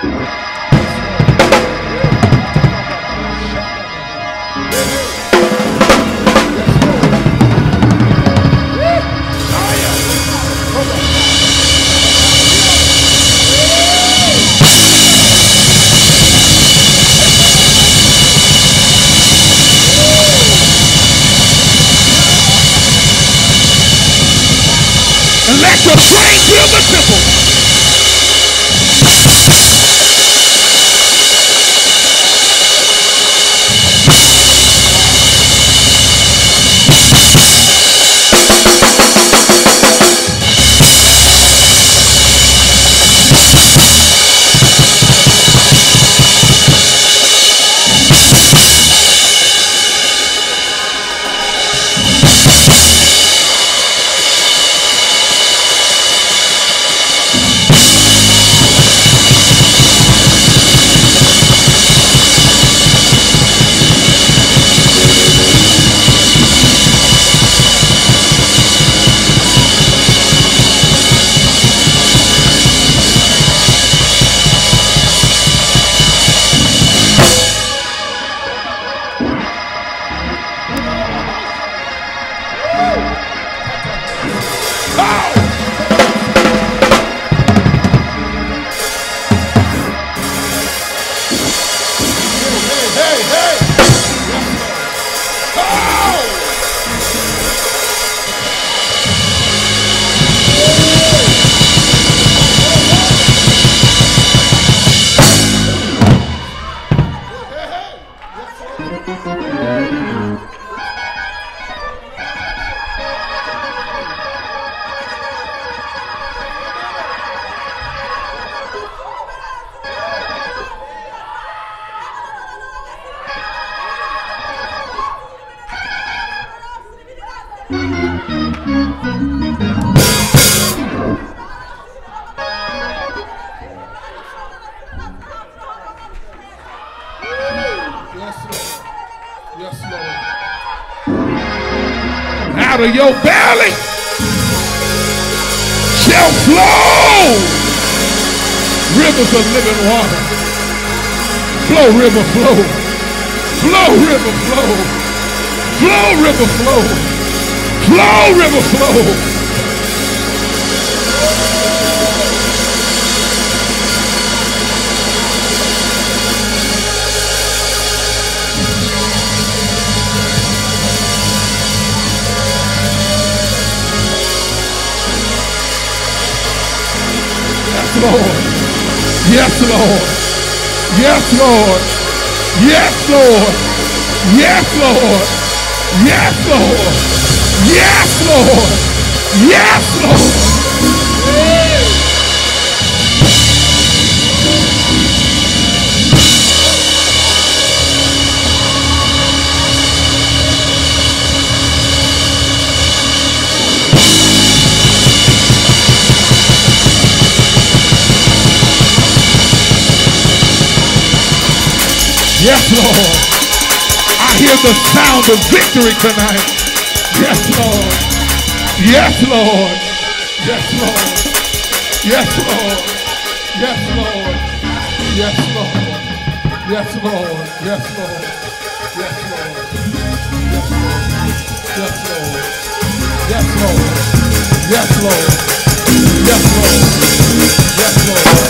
And let your train fill the temple. Out of your belly shall flow rivers of living water. Flow, river, flow. Flow, river, flow. Flow, river, flow. Flow, river, flow. Lord. Yes, Lord. Yes, Lord. Yes, Lord. Yes, Lord. Yes, Lord. Yes, Lord. Yes, Lord. Yes, Lord. I hear the sound of victory tonight. Yes, Lord. Yes, Lord. Yes, Lord. Yes, Lord. Yes, Lord. Yes, Lord. Yes, Lord. Yes, Lord. Yes, Lord. Yes, Lord. Yes, Lord. Yes, Lord. Yes, Lord. Yes, Lord. Yes, Lord.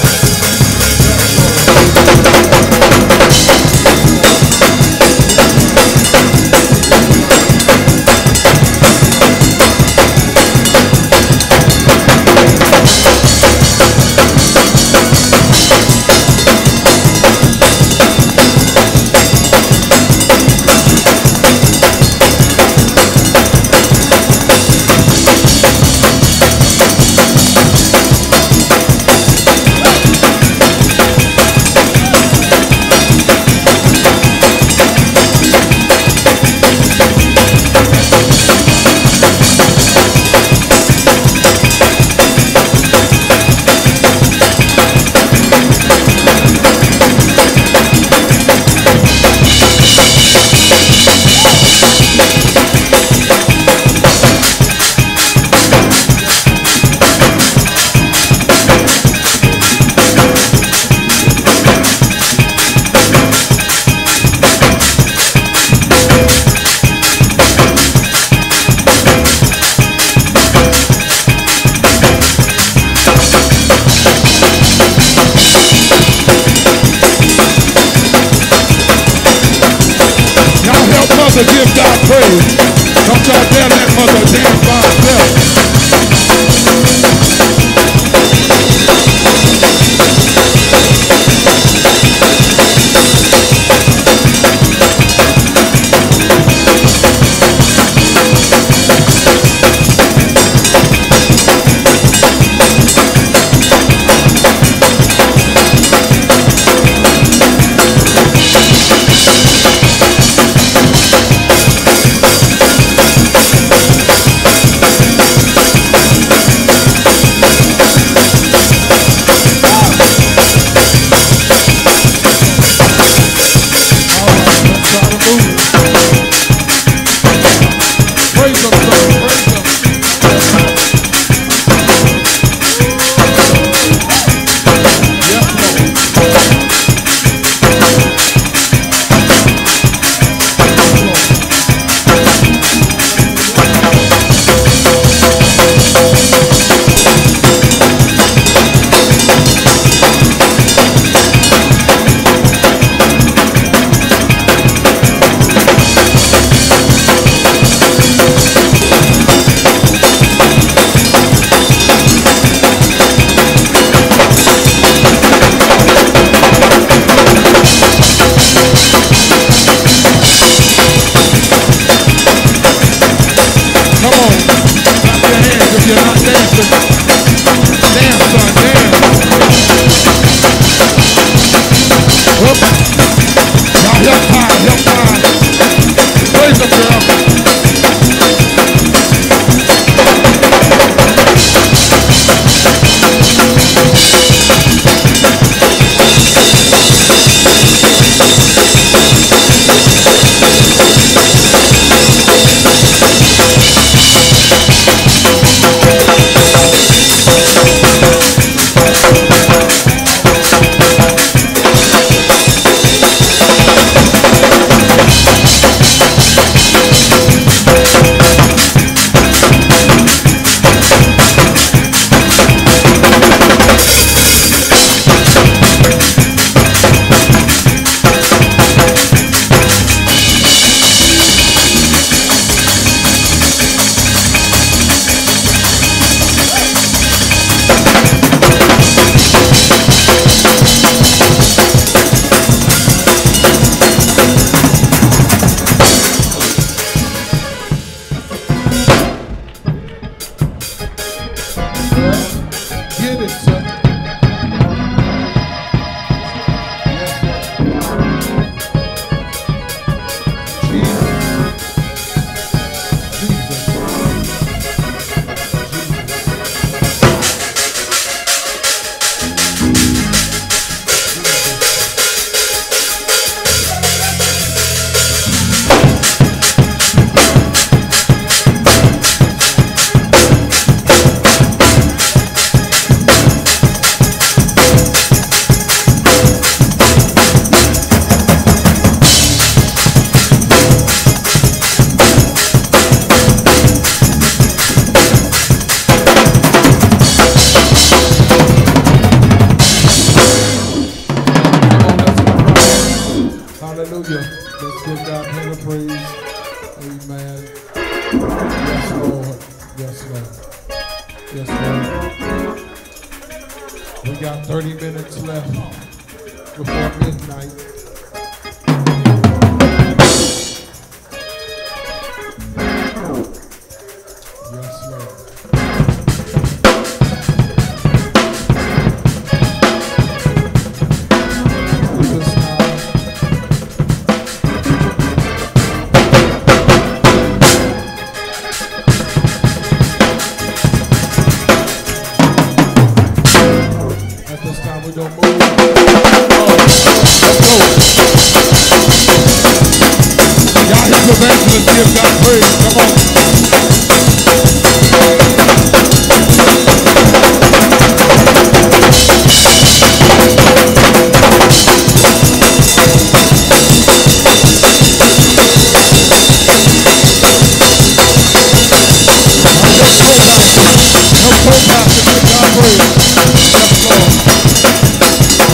to give God praise. Don't y'all dare let mother dance by herself.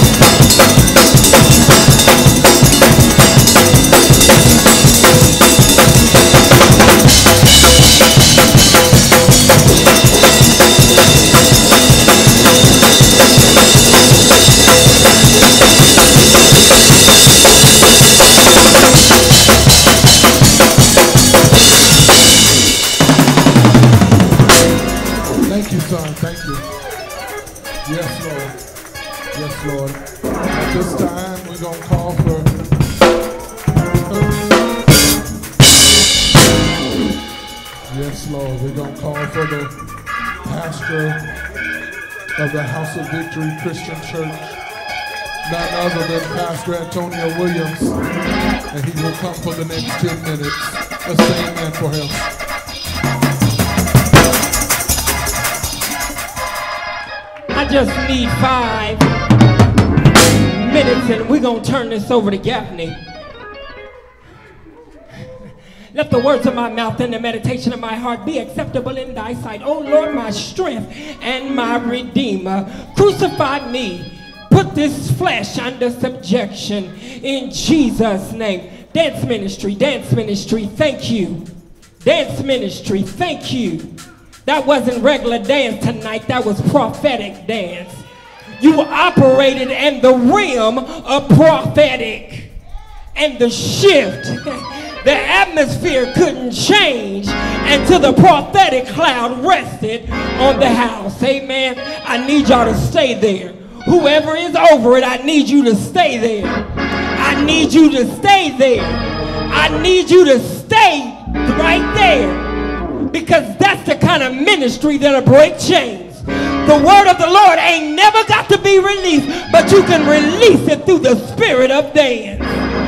Yes, Lord. At this time, we're going to call for yes, Lord. We're going to call for the pastor of the House of Victory Christian Church, none other than Pastor Antonio Williams, and he will come for the next ten minutes. Let's say amen for him. I just need five minutes and we're going to turn this over to Gaffney. Let the words of my mouth and the meditation of my heart be acceptable in thy sight. Oh Lord, my strength and my redeemer. Crucify me. Put this flesh under subjection in Jesus' name. Dance ministry, dance ministry, thank you. Dance ministry, thank you. That wasn't regular dance tonight, that was prophetic dance. You operated in the realm of prophetic. And the shift, the atmosphere couldn't change until the prophetic cloud rested on the house. Amen. I need y'all to stay there. Whoever is over it, I need you to stay there. I need you to stay there. I need you to stay right there. Because that's the kind of ministry that'll break chains. The word of the Lord ain't never got to be released, but you can release it through the spirit of dance.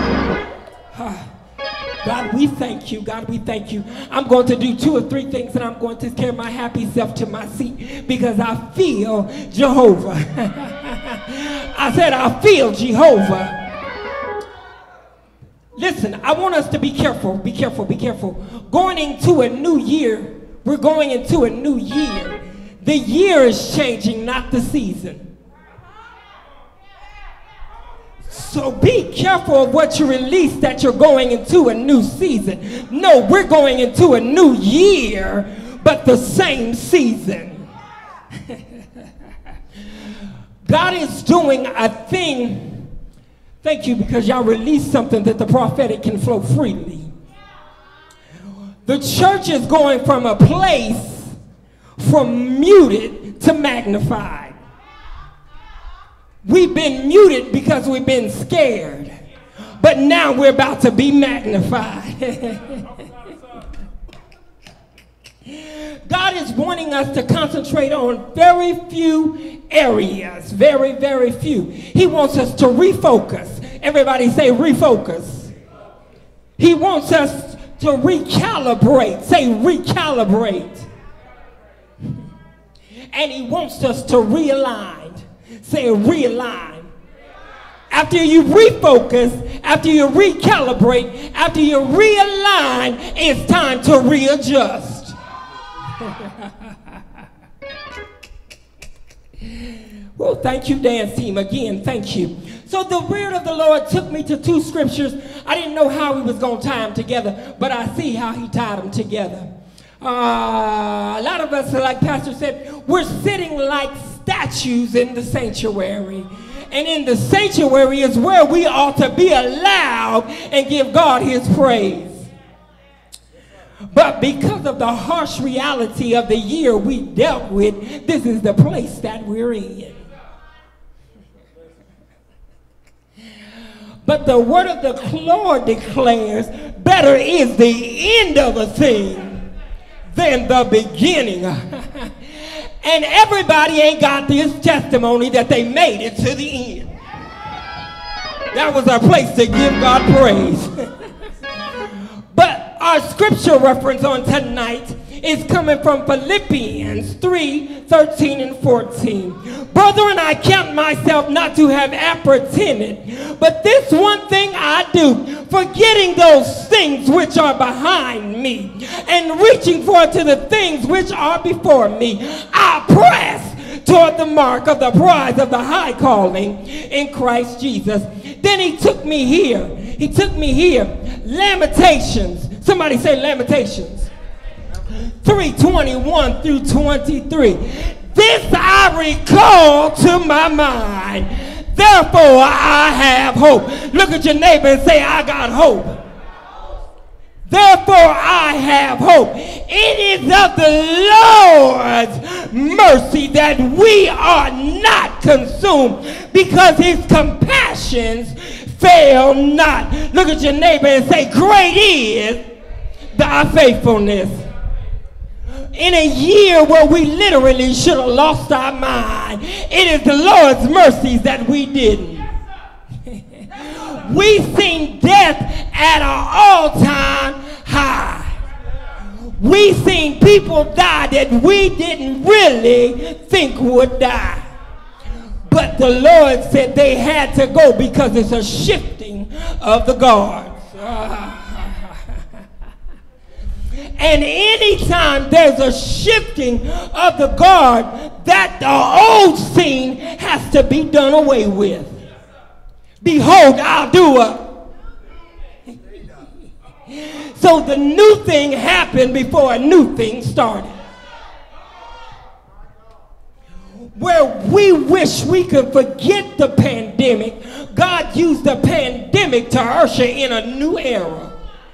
God, we thank you. God, we thank you. I'm going to do two or three things and I'm going to carry my happy self to my seat because I feel Jehovah. I said, I feel Jehovah. Listen, I want us to be careful, be careful, be careful. Going into a new year, we're going into a new year. The year is changing, not the season. So be careful of what you release that you're going into a new season. No, we're going into a new year, but the same season. God is doing a thing. Thank you, because y'all released something that the prophetic can flow freely. The church is going from a place from muted to magnified. We've been muted because we've been scared, but now we're about to be magnified. God is wanting us to concentrate on very few areas, very, very few. He wants us to refocus. Everybody say refocus. He wants us to recalibrate. Say recalibrate. And he wants us to realign. Say realign. After you refocus, after you recalibrate, after you realign, it's time to readjust. Well, thank you, dance team. Again, thank you. So the word of the Lord took me to two scriptures. I didn't know how he was going to tie them together, but I see how he tied them together. Uh, a lot of us, like Pastor said, we're sitting like statues in the sanctuary. And in the sanctuary is where we ought to be allowed and give God his praise. But because of the harsh reality of the year we dealt with, this is the place that we're in. But the word of the Lord declares, better is the end of a thing than the beginning. And everybody ain't got this testimony that they made it to the end. That was our place to give God praise. But our scripture reference on tonight is coming from Philippians three, thirteen and fourteen. Brethren, I count myself not to have apprehended, but this one thing I do, forgetting those things which are behind me, and reaching forth to the things which are before me, I press toward the mark of the prize of the high calling in Christ Jesus. Then he took me here. He took me here. Lamentations. Somebody say Lamentations. three twenty-one through twenty-three. This I recall to my mind. Therefore I have hope. Look at your neighbor and say, I got hope. Therefore I have hope. It is of the Lord's mercy that we are not consumed, because his compassions fail not. Look at your neighbor and say, great is thy faithfulness. In a year where we literally should have lost our mind, it is the Lord's mercies that we didn't. We've seen death at an all-time high. We've seen people die that we didn't really think would die. But the Lord said they had to go because it's a shifting of the guards. And anytime there's a shifting of the guard, that the old scene has to be done away with. Behold, I'll do it. So the new thing happened before a new thing started. Where we wish we could forget the pandemic, God used the pandemic to usher in a new era.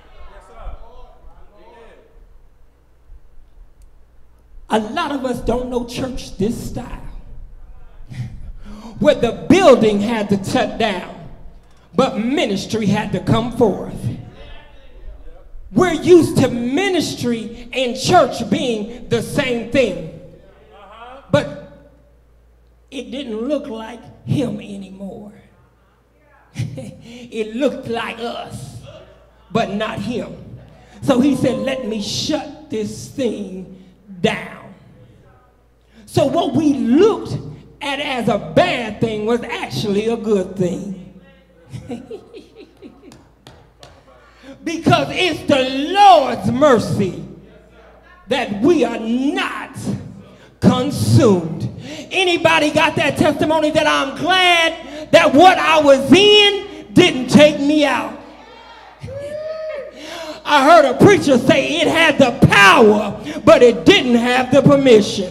A lot of us don't know church this style, where the building had to shut down, but ministry had to come forth. We're used to ministry and church being the same thing, but it didn't look like him anymore. It looked like us, but not him. So he said, let me shut this thing down. So what we looked at as a bad thing was actually a good thing. Because it's the Lord's mercy that we are not consumed. Anybody got that testimony that I'm glad that what I was in didn't take me out? I heard a preacher say it had the power, but it didn't have the permission.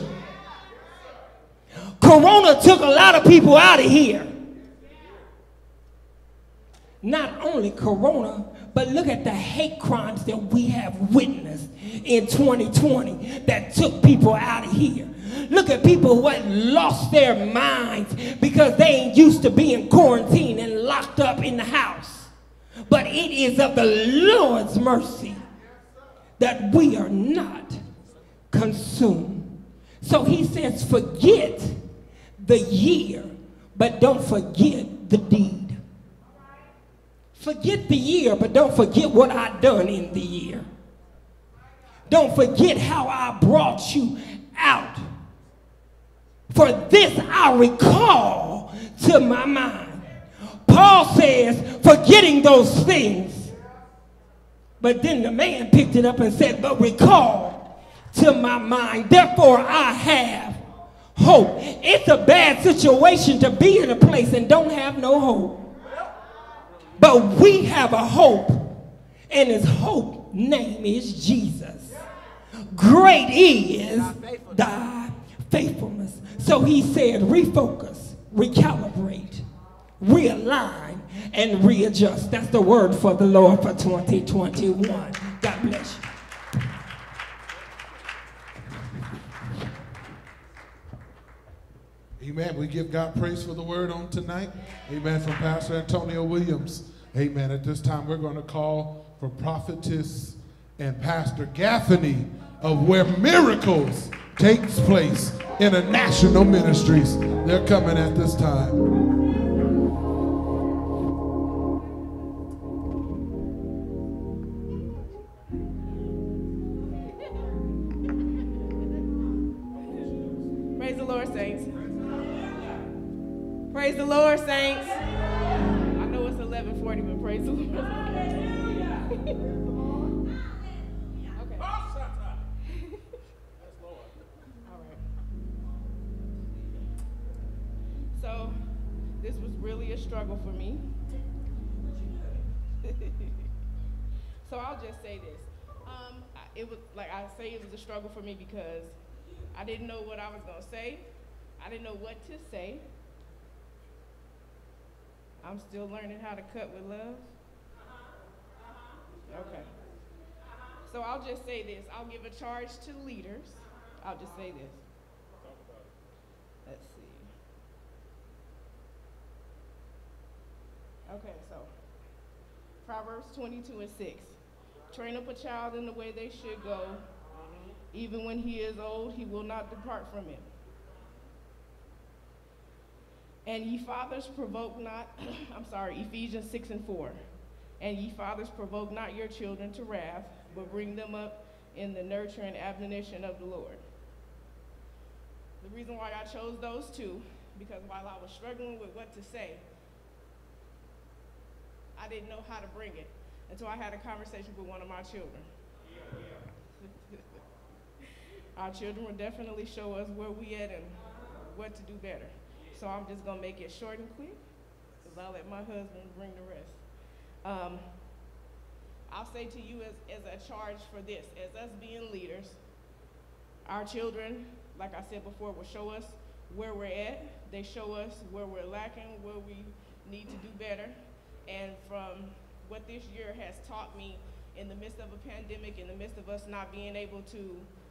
Corona took a lot of people out of here. Not only Corona, but look at the hate crimes that we have witnessed in twenty twenty that took people out of here. Look at people who had lost their minds because they ain't used to being quarantined and locked up in the house. But it is of the Lord's mercy that we are not consumed. So he says, forget the year, but don't forget the deed. Forget the year, but don't forget what I done in the year. Don't forget how I brought you out. For this I recall to my mind. Paul says, forgetting those things. But then the man picked it up and said, but recall to my mind. Therefore I have hope. It's a bad situation to be in a place and don't have no hope. But we have a hope, and his hope name is Jesus. Great is thy faithfulness. So he said, refocus, recalibrate, realign, and readjust. That's the word for the Lord for twenty twenty-one. God bless you. Amen. We give God praise for the word on tonight. Amen. From Pastor Antonio Williams. Amen. At this time, we're going to call for prophetess and Pastor Gaffney of Where Miracles Takes Place International Ministries. They're coming at this time. Praise the Lord, saints. Praise the Lord, saints. I know it's eleven forty, but praise the Lord. Okay. All right. So, this was really a struggle for me. So I'll just say this. Um, it was like I say, it was a struggle for me because I didn't know what I was gonna say. I didn't know what to say. I'm still learning how to cut with love. Okay. So I'll just say this. I'll give a charge to leaders. I'll just say this. Let's see. Okay, so Proverbs twenty-two and six. Train up a child in the way they should go. Even when he is old, he will not depart from it. And ye fathers provoke not, I'm sorry, Ephesians six and four. And ye fathers provoke not your children to wrath, but bring them up in the nurture and admonition of the Lord. The reason why I chose those two, because while I was struggling with what to say, I didn't know how to bring it until I had a conversation with one of my children. Yeah, yeah. Our children will definitely show us where we at and what to do better. So I'm just gonna make it short and quick, because I'll let my husband bring the rest. Um, I'll say to you as, as a charge for this, as us being leaders, our children, like I said before, will show us where we're at. They show us where we're lacking, where we need to do better. And from what this year has taught me in the midst of a pandemic, in the midst of us not being able to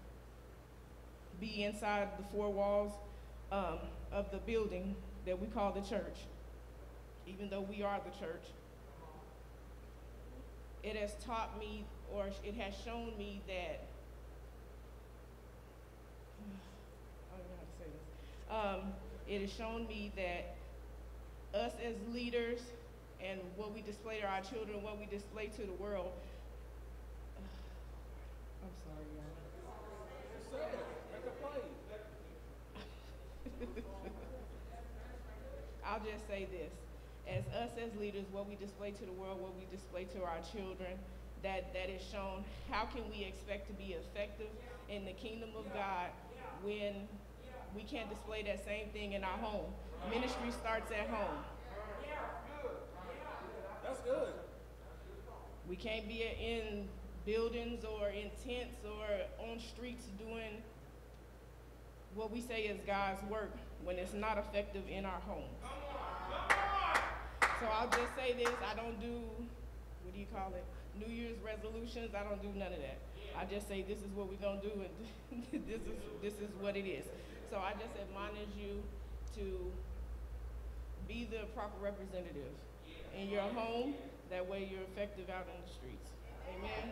be inside the four walls um, of the building that we call the church, even though we are the church, it has taught me, or it has shown me that, I don't know how to say this, um, it has shown me that us as leaders and what we display to our children, what we display to the world, I'm sorry, y'all. I'll just say this. As us as leaders, what we display to the world, what we display to our children, that, that is shown. How can we expect to be effective in the kingdom of God when we can't display that same thing in our home? Ministry starts at home. That's good. We can't be in buildings or in tents or on streets doing what we say is God's work when it's not effective in our home. So I'll just say this, I don't do, what do you call it, New Year's resolutions, I don't do none of that. I just say this is what we're gonna do and this is this is what it is. So I just admonish you to be the proper representative in your home, that way you're effective out in the streets. Amen.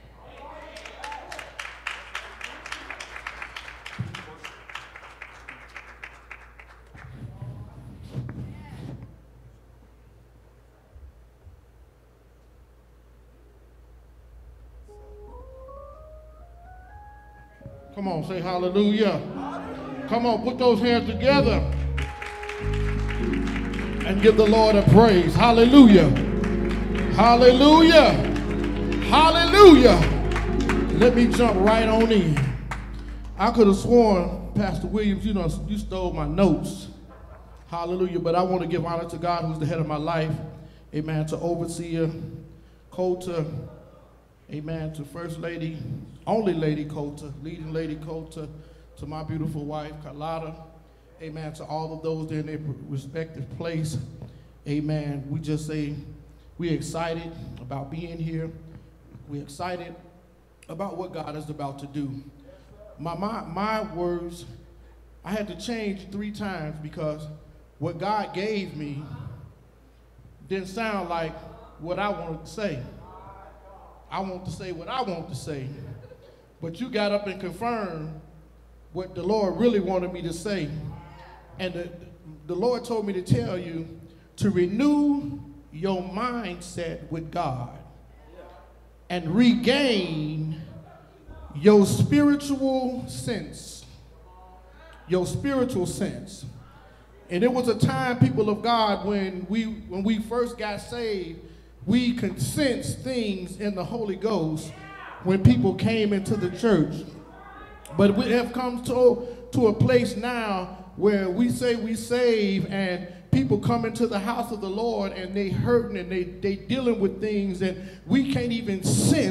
Come on, say hallelujah. Come on, put those hands together and give the Lord a praise. Hallelujah. Hallelujah. Hallelujah. Let me jump right on in. I could have sworn, Pastor Williams, you know, you stole my notes. Hallelujah. But I want to give honor to God, who's the head of my life. Amen. To Overseer Coulter. Amen. To First Lady, only Lady Coulter, leading Lady Coulter, to my beautiful wife, Carlotta. Amen. To all of those there in their respective place. Amen. We just say we're excited about being here. We're excited about what God is about to do. My, my, my words, I had to change three times because what God gave me didn't sound like what I wanted to say. I want to say what I want to say, but you got up and confirmed what the Lord really wanted me to say. And the, the Lord told me to tell you to renew your mindset with God and regain your spiritual sense, your spiritual sense. And it was a time, people of God, when we, when we first got saved, we could sense things in the Holy Ghost when people came into the church. But we have come to, to a place now where we say we save and people come into the house of the Lord and they hurting and they, they dealing with things and we can't even sense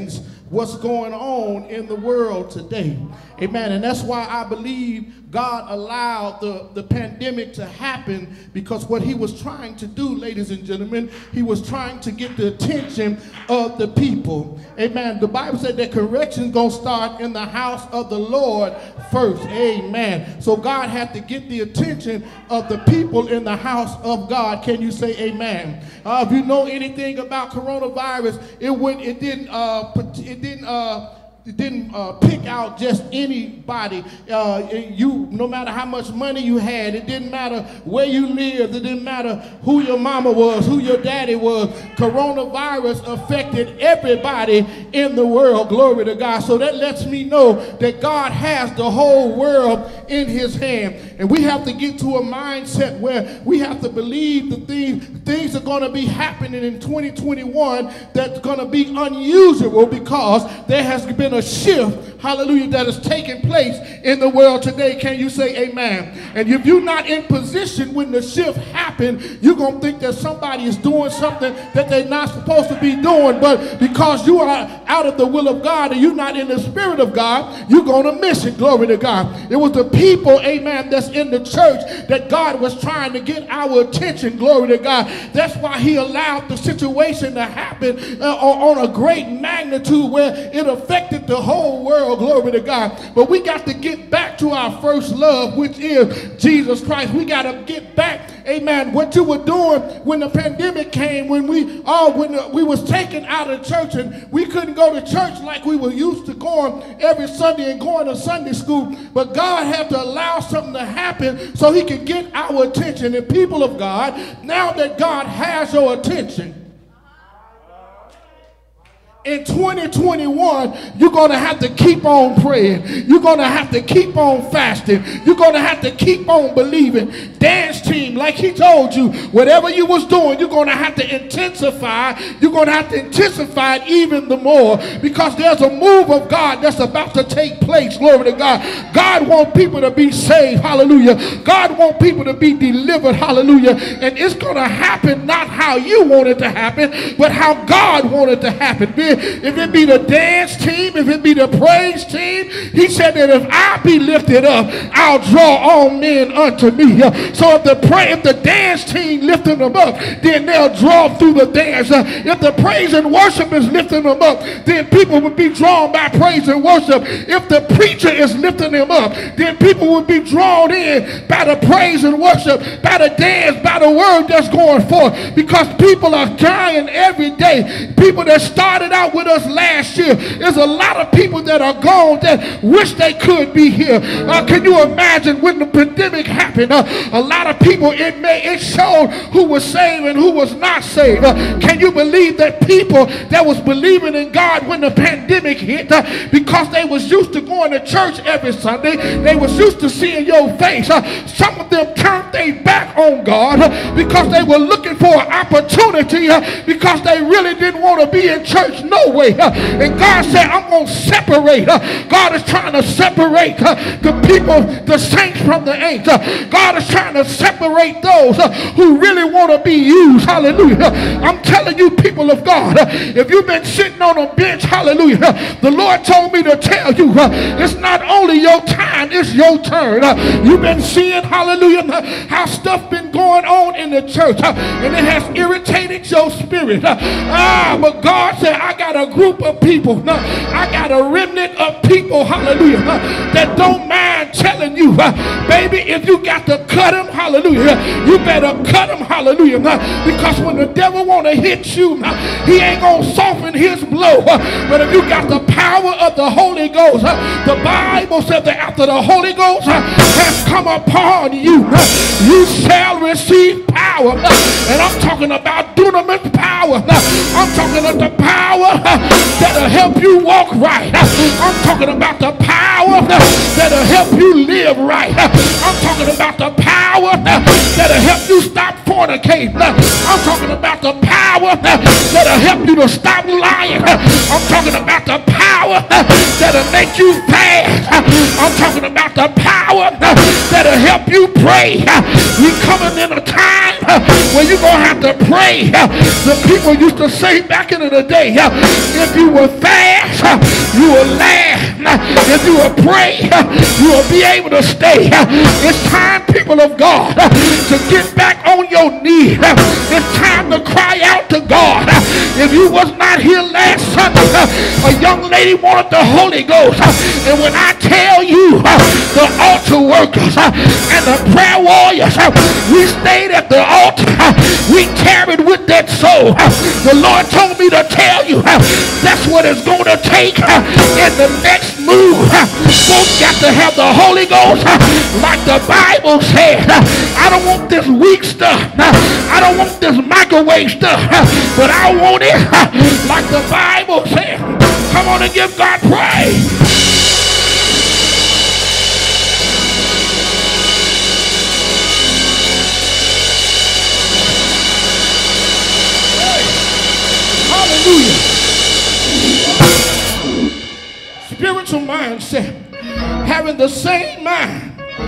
what's going on in the world today. Amen. And that's why I believe God allowed the, the pandemic to happen, because what he was trying to do, ladies and gentlemen, he was trying to get the attention of the people. Amen. The Bible said that correction is going to start in the house of the Lord first. Amen. So God had to get the attention of the people in the house of God. Can you say amen? Uh, if you know anything about coronavirus, it would it didn't uh, it didn't uh, it didn't uh, pick out just anybody. Uh, you, no matter how much money you had, it didn't matter where you lived, it didn't matter who your mama was, who your daddy was. Coronavirus affected everybody in the world. Glory to God. So that lets me know that God has the whole world in his hand. And we have to get to a mindset where we have to believe the things, things are going to be happening in twenty twenty-one that's going to be unusual, because there has been a shift, hallelujah, that is taking place in the world today. Can you say amen? And if you're not in position when the shift happened, you're going to think that somebody is doing something that they're not supposed to be doing. But because you are out of the will of God and you're not in the spirit of God, you're going to miss it. Glory to God. It was the people, amen, that's in the church that God was trying to get our attention. Glory to God. That's why he allowed the situation to happen uh, on a great magnitude where it affected the whole world. Glory to God. But we got to get back to our first love, which is Jesus Christ. We got to get back, amen, what you were doing when the pandemic came, when we all when the, we was taken out of church and we couldn't go to church like we were used to going every Sunday and going to Sunday school. But God had to allow something to happen so he could get our attention. And people of God, now that God has your attention, in twenty twenty-one, you're going to have to keep on praying. You're going to have to keep on fasting. You're going to have to keep on believing. Dance team, like he told you, whatever you was doing, you're going to have to intensify. You're going to have to intensify it even the more, because there's a move of God that's about to take place. Glory to God. God wants people to be saved. Hallelujah. God wants people to be delivered. Hallelujah. And it's going to happen not how you want it to happen, but how God wanted it to happen. If it be the dance team, if it be the praise team, he said that if I be lifted up, I'll draw all men unto me. So if the pray, if the dance team lifting them up, then they'll draw through the dance. If the praise and worship is lifting them up, then people will be drawn by praise and worship. If the preacher is lifting them up, then people will be drawn in by the praise and worship, by the dance, by the word that's going forth. Because people are dying every day. People that started out with us last year, there's a lot of people that are gone that wish they could be here. Uh, can you imagine when the pandemic happened? Uh, a lot of people, it may it showed who was saved and who was not saved. Uh, can you believe that people that was believing in God when the pandemic hit, uh, because they was used to going to church every Sunday, they was used to seeing your face. Uh, some of them turned their back on God uh, because they were looking for an opportunity, uh, because they really didn't want to be in church no way. Uh, and God said, I'm going to separate. Uh, God is trying to separate uh, the people, the saints from the ain'ts. Uh, God is trying to separate those uh, who really want to be used. Hallelujah. I'm telling you, people of God, uh, if you've been sitting on a bench, hallelujah, uh, the Lord told me to tell you, uh, it's not only your time, it's your turn. Uh, you've been seeing, hallelujah, uh, how stuff been going on in the church, uh, and it has irritated your spirit. Uh, ah, but God said, I got a group of people, uh, I got a remnant of people, hallelujah, uh, that don't mind telling you, uh, baby, if you got to cut them, hallelujah, you better cut them, hallelujah, uh, because when the devil want to hit you, uh, he ain't going to soften his blow. Uh, but if you got the power of the Holy Ghost, uh, the Bible says that after the Holy Ghost uh, has come upon you, uh, you shall receive power. Uh, and I'm talking about dunamis power. Uh, I'm talking about the power uh, that'll help you walk right. Uh, I'm talking about the power uh, that'll help you live right. Uh, I'm talking about the power uh, that'll help you stop fornicating. Uh, I'm talking about the power uh, that'll help you to stop lying. Uh, I'm talking about the power uh, that'll make you fast. Uh, I'm talking about the power uh, that'll help you pray. Uh, we coming in a time Well, you're going to have to pray. The people used to say back in the day, if you will fast, you will laugh. If you will pray, you will be able to stay. It's time, people of God, to get back on your knees. It's time to cry out to God. If you was not here last Sunday, a young lady wanted the Holy Ghost. And when I tell you, the altar workers and the prayer warriors, we stayed at the altar. We carried with that soul. The Lord told me to tell you, that's what it's going to take in the next move. Folks got to have the Holy Ghost like the Bible said. I don't want this weak stuff. I don't want this microwave stuff. But I want it like the Bible said. Come on and give God praise. Hallelujah. Spiritual mindset. Having the same mind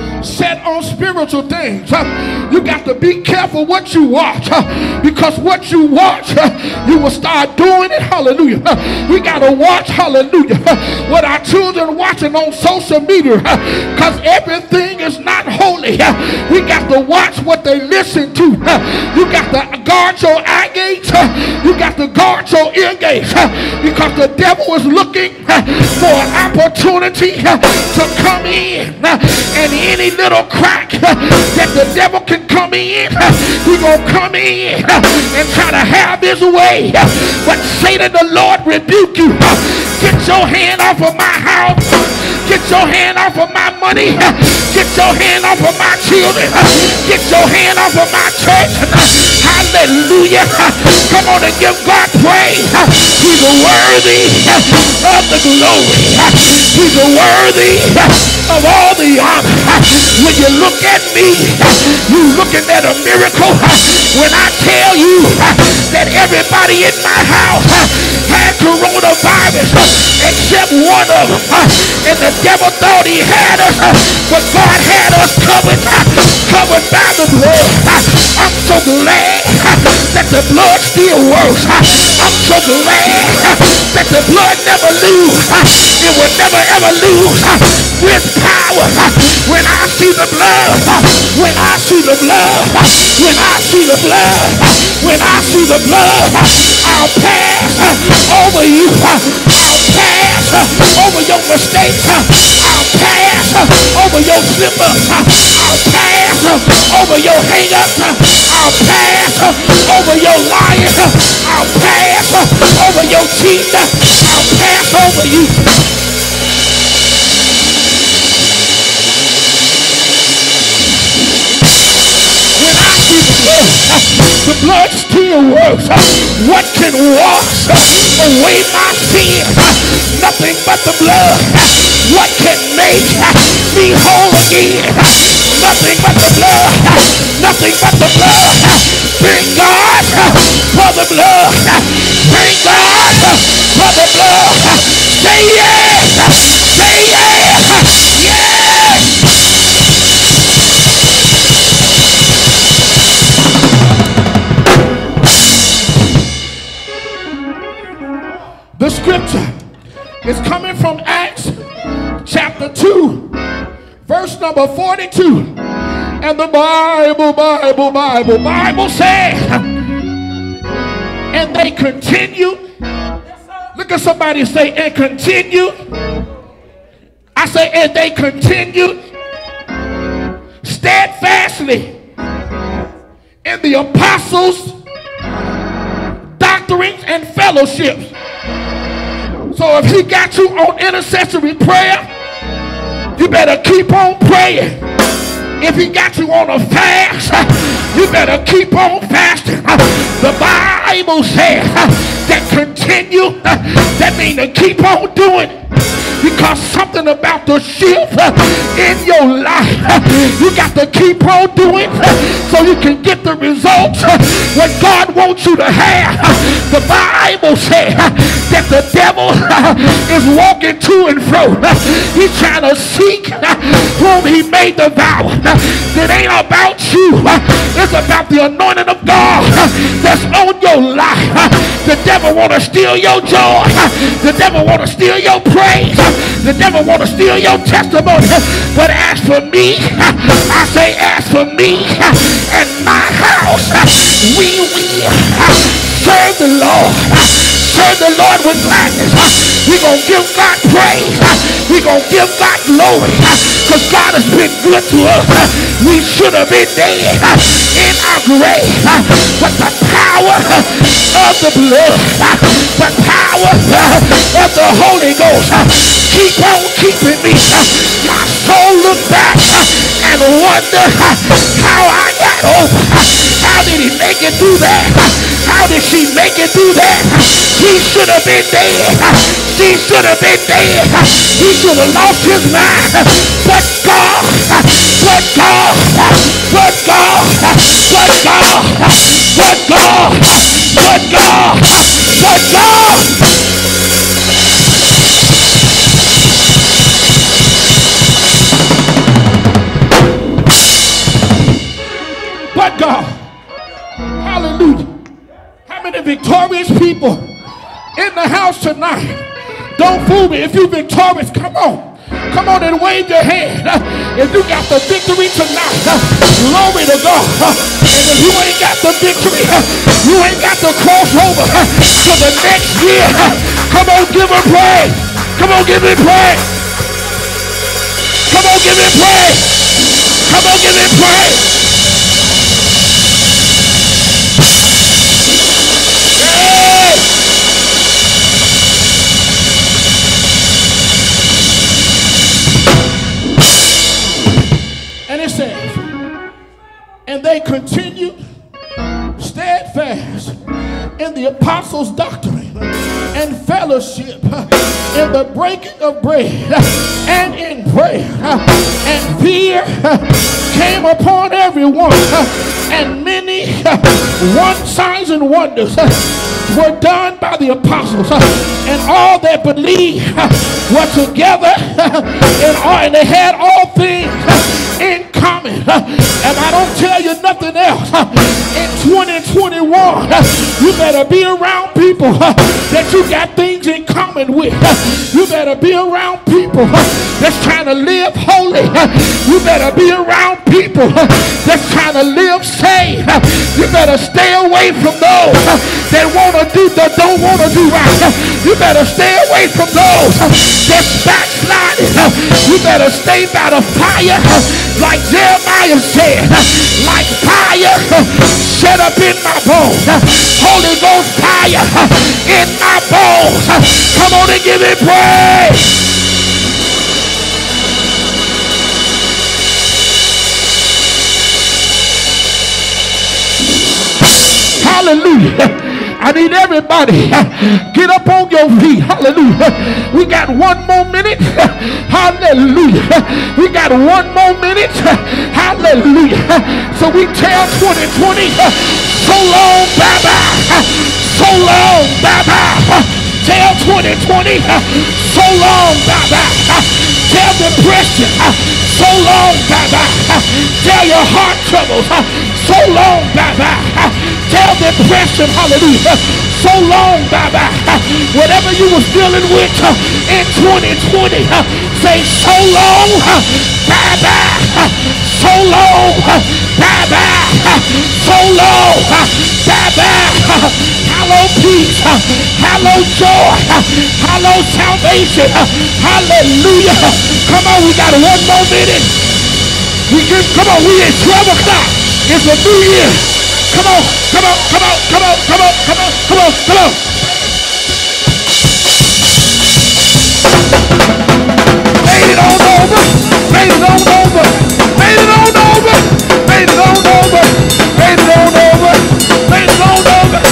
set on spiritual things. You got to be careful what you watch, because what you watch, you will start doing it. Hallelujah. We got to watch, hallelujah, what our children watching on social media, because everything is not holy. We got to watch what they listen to. You got to guard your eye gates. You got to guard your ear gates, because the devil is looking for an opportunity to come in, and any little crack that the devil can come in, he gonna come in and try to have his way. But Satan, the Lord rebuke you. Get your hand off of my house. Get your hand off of my money. Get your hand off of my children. Get your hand off of my church. Hallelujah. Come on and give God praise. He's worthy of the glory. He's worthy of all the honor. When you look at me, you looking at a miracle. When I tell you that everybody in my house had coronavirus except one of them, and the devil thought he had us, but God had us covered, covered by the blood. I'm so glad that the blood still works. I'm so glad that the blood never lose. It will never ever lose with power. When I see the blood, when I see the blood, when I see the blood, when I see the blood, I'll pass over you. I'll pass over your mistakes. I'll pass over your slip-ups. I'll pass over your hang-ups. I'll pass over your lying. I'll pass over your cheating. I'll pass over you. The blood still works. What can wash away my sin? Nothing but the blood. What can make me whole again? Nothing but the blood. Nothing but the blood. Thank God for the blood. Thank God for the blood. Say yes. Say yes. Yes. The scripture is coming from Acts chapter two, verse number forty-two. And the Bible, Bible, Bible, Bible says, and they continue. Look at somebody say, and continue. I say, and they continue steadfastly in the apostles' doctrines and fellowships. So if he got you on intercessory prayer, you better keep on praying. If he got you on a fast, you better keep on fasting. The Bible says that continue, that means to keep on doing. because something about the shift in your life, you got to keep on doing so you can get the results what God wants you to have. The Bible says that the devil is walking to and fro. He's trying to seek whom he may devour. It ain't about you. It's about the anointing of God that's on your life. The devil want to steal your joy. The devil want to steal your praise. The devil want to steal your testimony. But as for me, I say as for me and my house, we will serve the Lord. Serve the Lord with gladness. We're going to give God praise. We're going to give God glory. Because God has been good to us. We should have been dead in our grave. But the power of the blood, the power of the Holy Ghost, keep on keeping me. My soul look back and wonder how I got over. How did he make it through that? How did she make it through that? He should have been dead. She should have been dead. He should have lost his mind. But God, but God, but God, but God, but God, but God, but God. But God. Hallelujah. How many victorious people in the house tonight? Don't fool me. If you're victorious, come on. Come on and wave your hand. If you got the victory tonight, glory to God. And if you ain't got the victory, you ain't got the crossover to the next year. Come on, give him praise. Come on, give him praise. Come on, give him praise. Come on, give him praise. And they continued steadfast in the apostles' doctrine and fellowship, in the breaking of bread and in prayer. And fear came upon everyone, and many one signs and wonders were done by the apostles, and all that believed were together, and, all, and they had all things in common. And I don't tell you nothing else. In twenty twenty-one, you better be around people that you got things in common with. You better be around people that's trying to live holy. You better be around people that's trying to live saved. You better stay away from those that want to do that don't want to do right. You better stay away from those that's backsliding. You better stay by the fire, like Jeremiah said, like fire set up in my bones. Holy Ghost fire in my bones. Come on and give it praise. Hallelujah. I need everybody get up on your feet. Hallelujah. We got one more minute. Hallelujah. We got one more minute. Hallelujah. So we tell twenty twenty, so long, bye-bye. So long, bye-bye. Tell twenty twenty, so long, bye-bye. Tell depression, so long, bye-bye. Tell your heart troubles, so long, bye-bye. Tell depression, hallelujah, so long, bye-bye. Whatever you was dealing with in twenty twenty, say so long, bye-bye. So long, bye-bye. So long, bye-bye. Hello peace, hello joy, hello salvation, hallelujah. Come on, we got one more minute. We can, come on, we at twelve o'clock. It's a new year. Come on, come on, come on, come on, come on, come on, come on, come on. Made it on over, made it on over, made it on over, made it on over, made it on over, made it on over.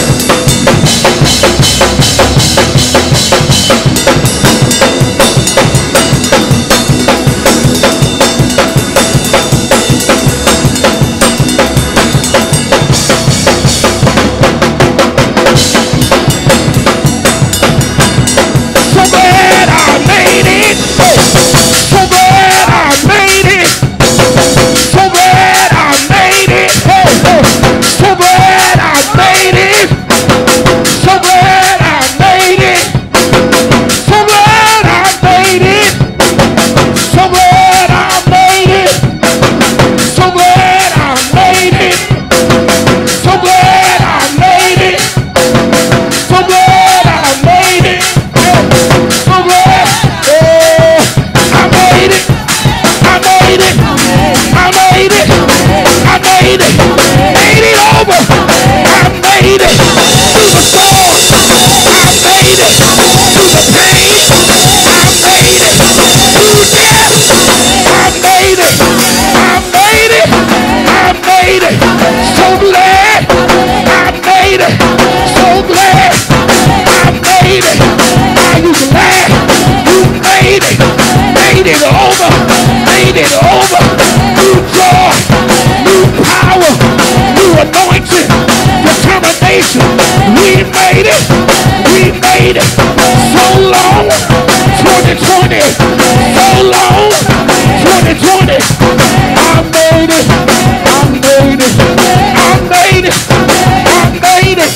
made it. We made it. So long. twenty twenty. So long. twenty twenty. I made it. I made it. I made it. I made it.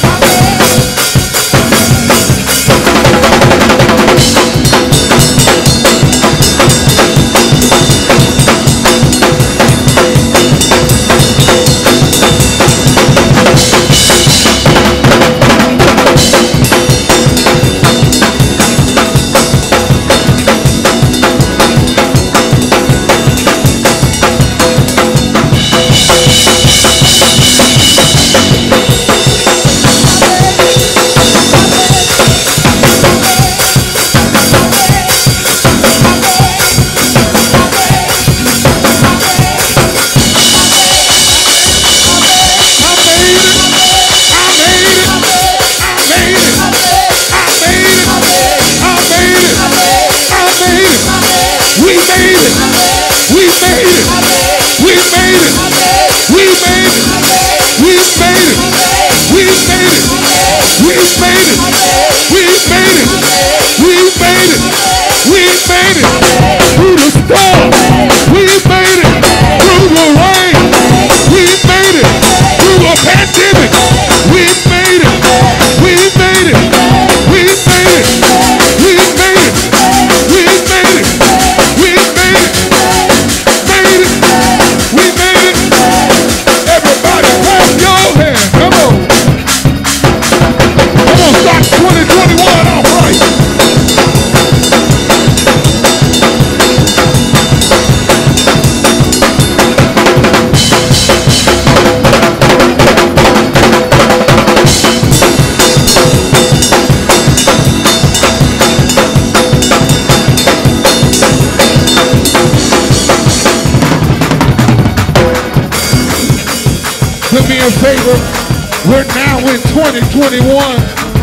A favor. We're now in twenty twenty-one.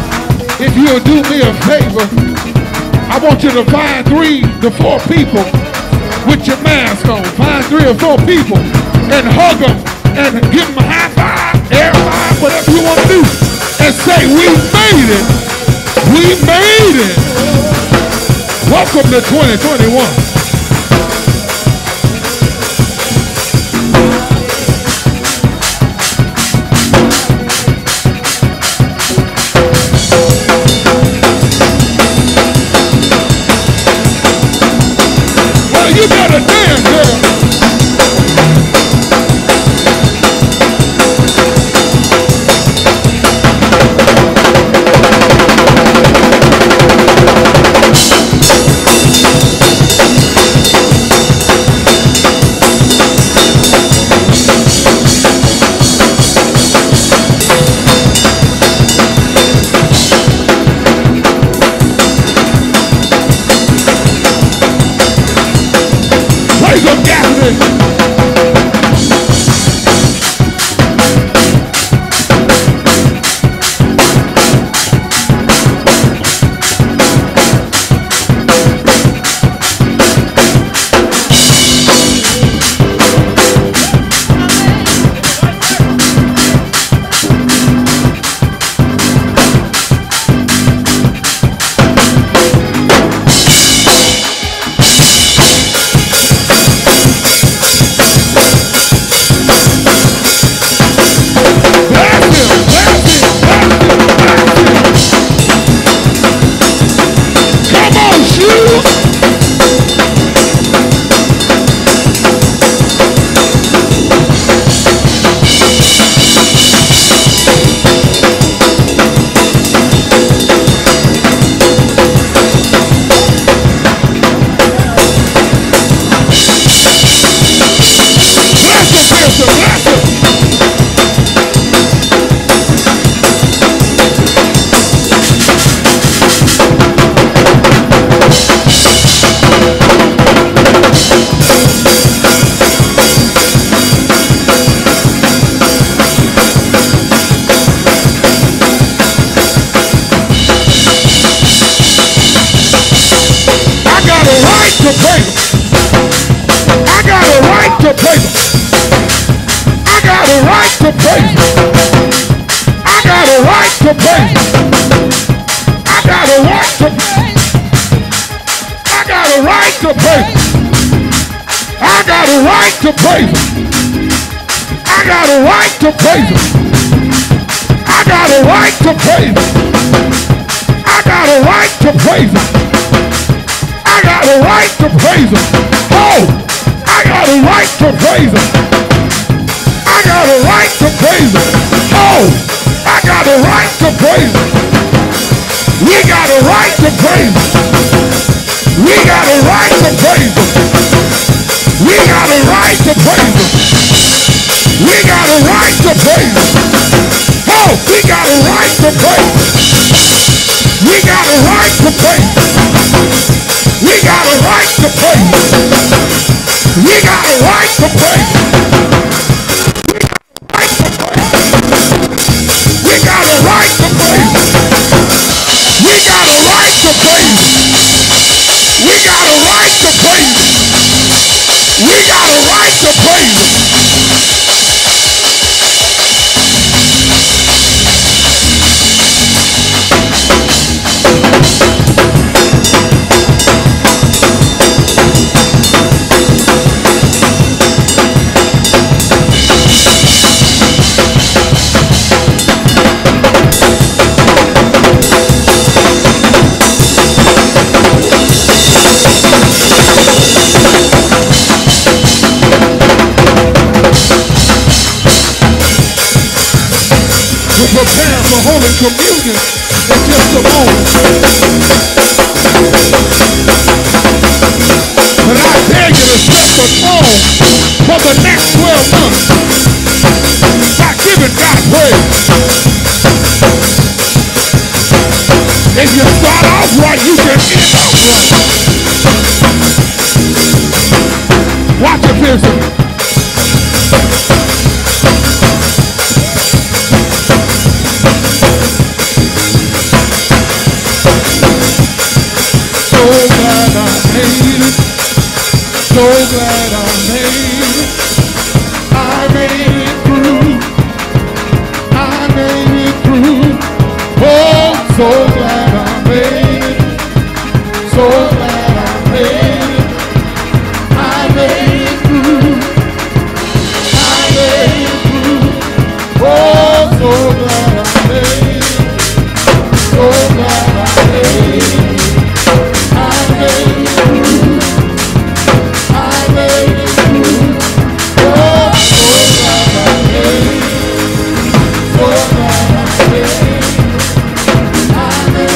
If you'll do me a favor, I want you to find three to four people with your mask on. Find three or four people and hug them and give them a high five, air five, whatever you want to do, and say, we made it. We made it. Welcome to twenty twenty-one. You gotta dance, girl. to praise him. I got a right to praise him. I got a right to praise him. I got a right to praise him. to praise him. I got a right to praise him. I got a right to praise him. I got a right to praise him. I got a right to praise him. I got a right to praise him. Oh, I got a right to praise him. I got a right to praise him. Oh, I got a right to praise him. We got a right to praise him. We got a right to praise him. We got a right to praise him. We got a right to praise him. Oh, we got a right to praise him. We got a right to praise him. We got a right to praise him. We got a right to praise him. We got a right to praise him. We got a right to praise him. We got a right to praise him. We got a right to praise him. Prepare for Holy Communion in just a moment. But I dare you to set the tone for the next twelve months by giving God praise. If you start off right, you can end off right. Watch it, Pearson. So glad I made it. So glad I made it. I made it through. I made it through. Oh, so glad I made it. So glad I made it. I made it through. I made it through. Oh, so glad I made it. So glad I made it. I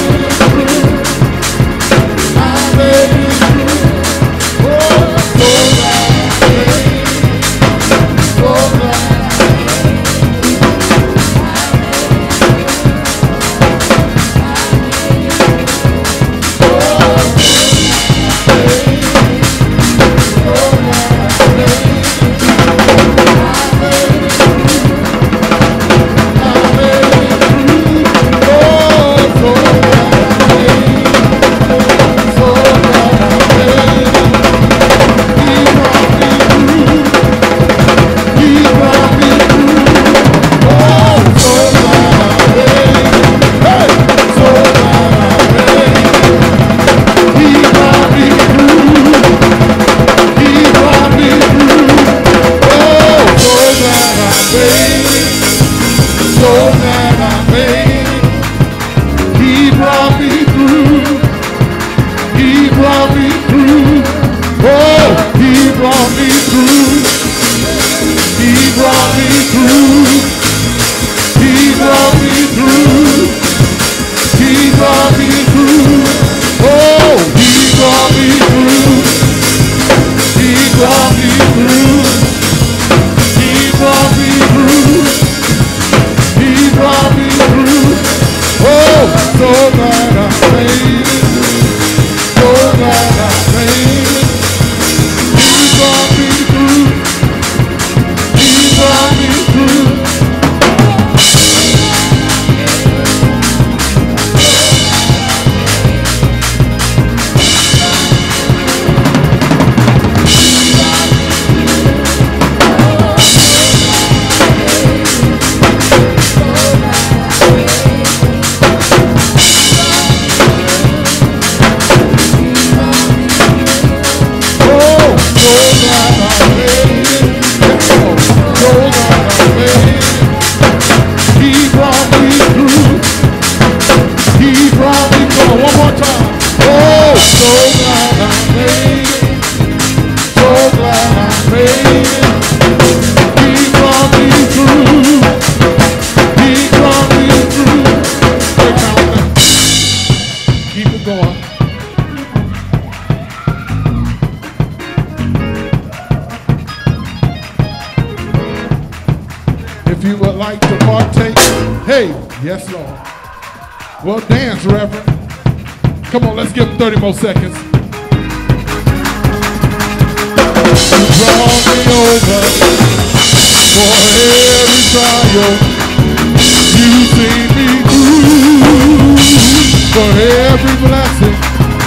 like to partake, hey, yes, Lord. Well, dance, Reverend. Come on, let's give him thirty more seconds. You brought me over for every trial. You see me through for every blessing.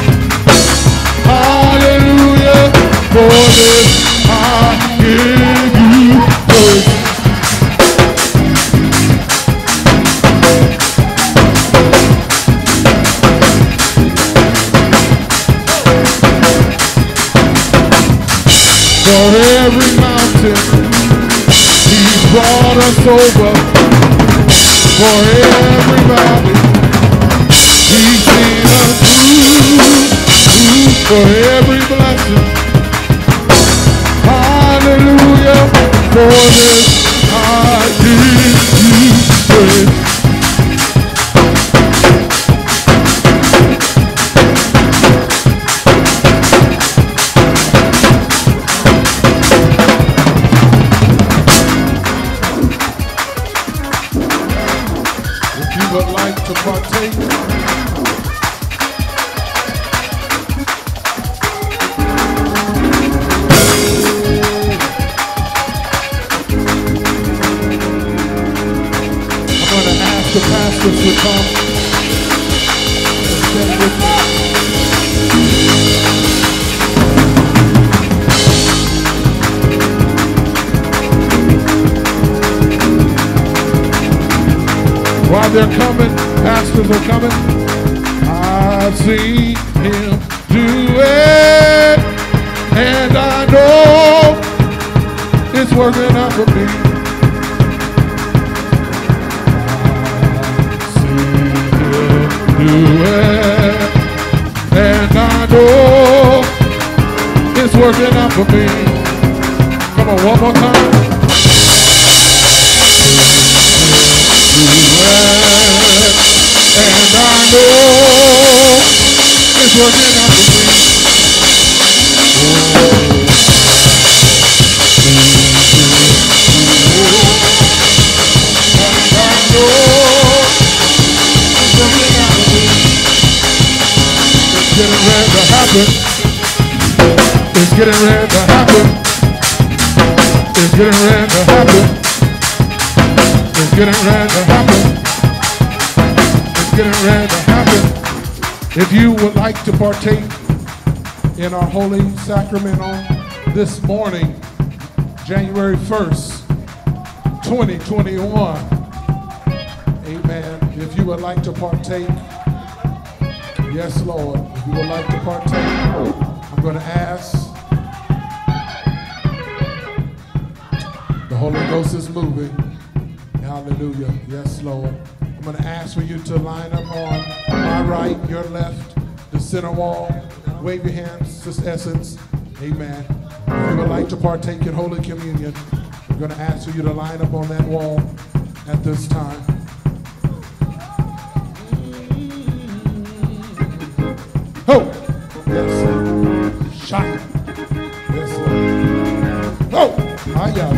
Hallelujah, for this I give you praise. For every mountain He's brought us over. For every valley He's seen us through. For every blessing, hallelujah, for this I give you praise. If you would like to partake, the pastors will come and stand with me. While they're coming, pastors are coming. I've seen Him do it, and I know it's working out for me. Do it, and I know it's working out for me. Come on, one more time. Do it, and I know it's working out for me. Oh. And I know it's working out. It's getting ready to happen. It's getting ready to happen. It's getting ready to happen. It's getting ready to happen. It's getting ready to happen. If you would like to partake in our holy sacrament on this morning, January first, twenty twenty-one, amen. If you would like to partake, yes, Lord, if you would like to partake, I'm going to ask. The Holy Ghost is moving. Hallelujah. Yes, Lord. I'm going to ask for you to line up on my right, your left, the center wall. Wave your hands, Sister Essence. Amen. If you would like to partake in Holy Communion, I'm going to ask for you to line up on that wall at this time. Oh, yes, sir. Shot. Yes, sir. Oh, hi, y'all.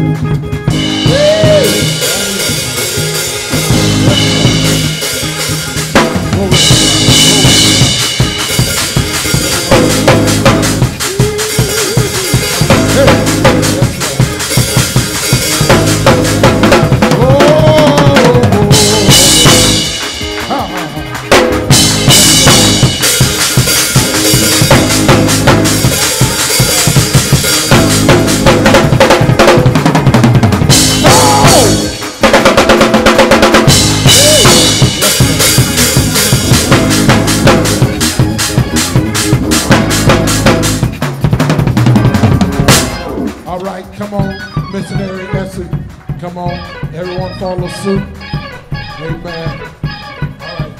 Come on, missionary Essie. Come on, everyone follow suit. Amen. All right.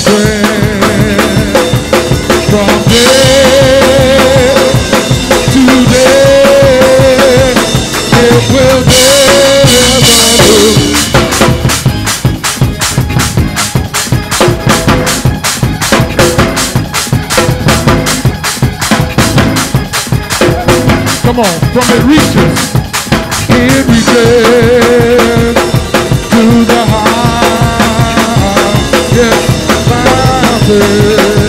strength from day to day. It will never lose. Come on, from it reaches, it reaches to the highest mountain,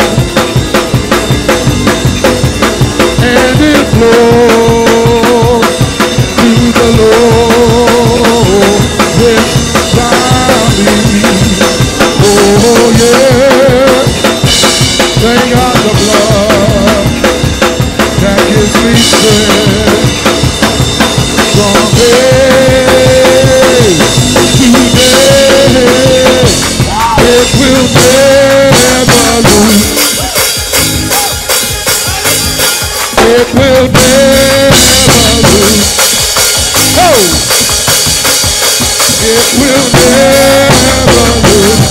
and it flows to the lowest valley. Oh yeah, thank God the blood that gives me strength from day to day. It will never lose. It will never lose. Oh! It will never lose.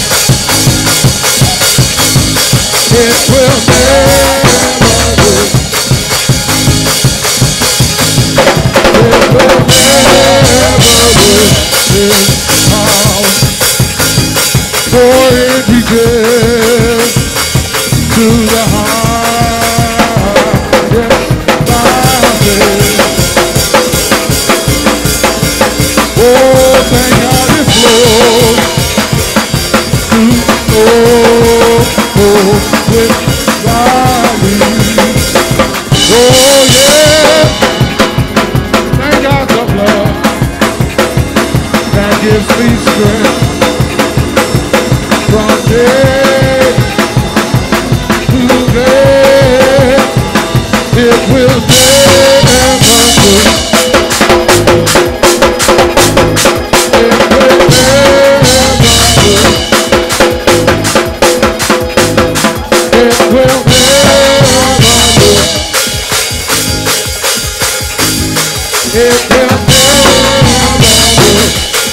It will never lose. It will never lose its power. For it reaches to the highest mountain. Oh, thank God it flows to the lowest valley. Oh yeah, thank God the blood that gives me strength from day to day. It will never lose. It will never lose. It will never lose. It will never lose.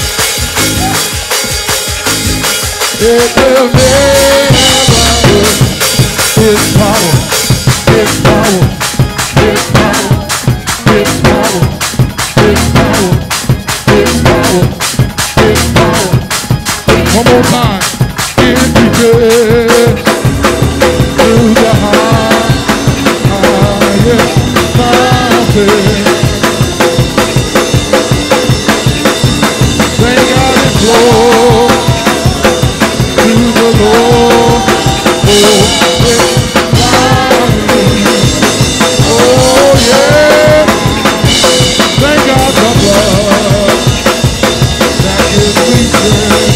It will never lose its power, its power, its power, its power, its power, its power, its power. One more time. It reaches to the highest mountain. Thank God it flows to the Lord, oh, oh yeah, thank God the blood that gives me strength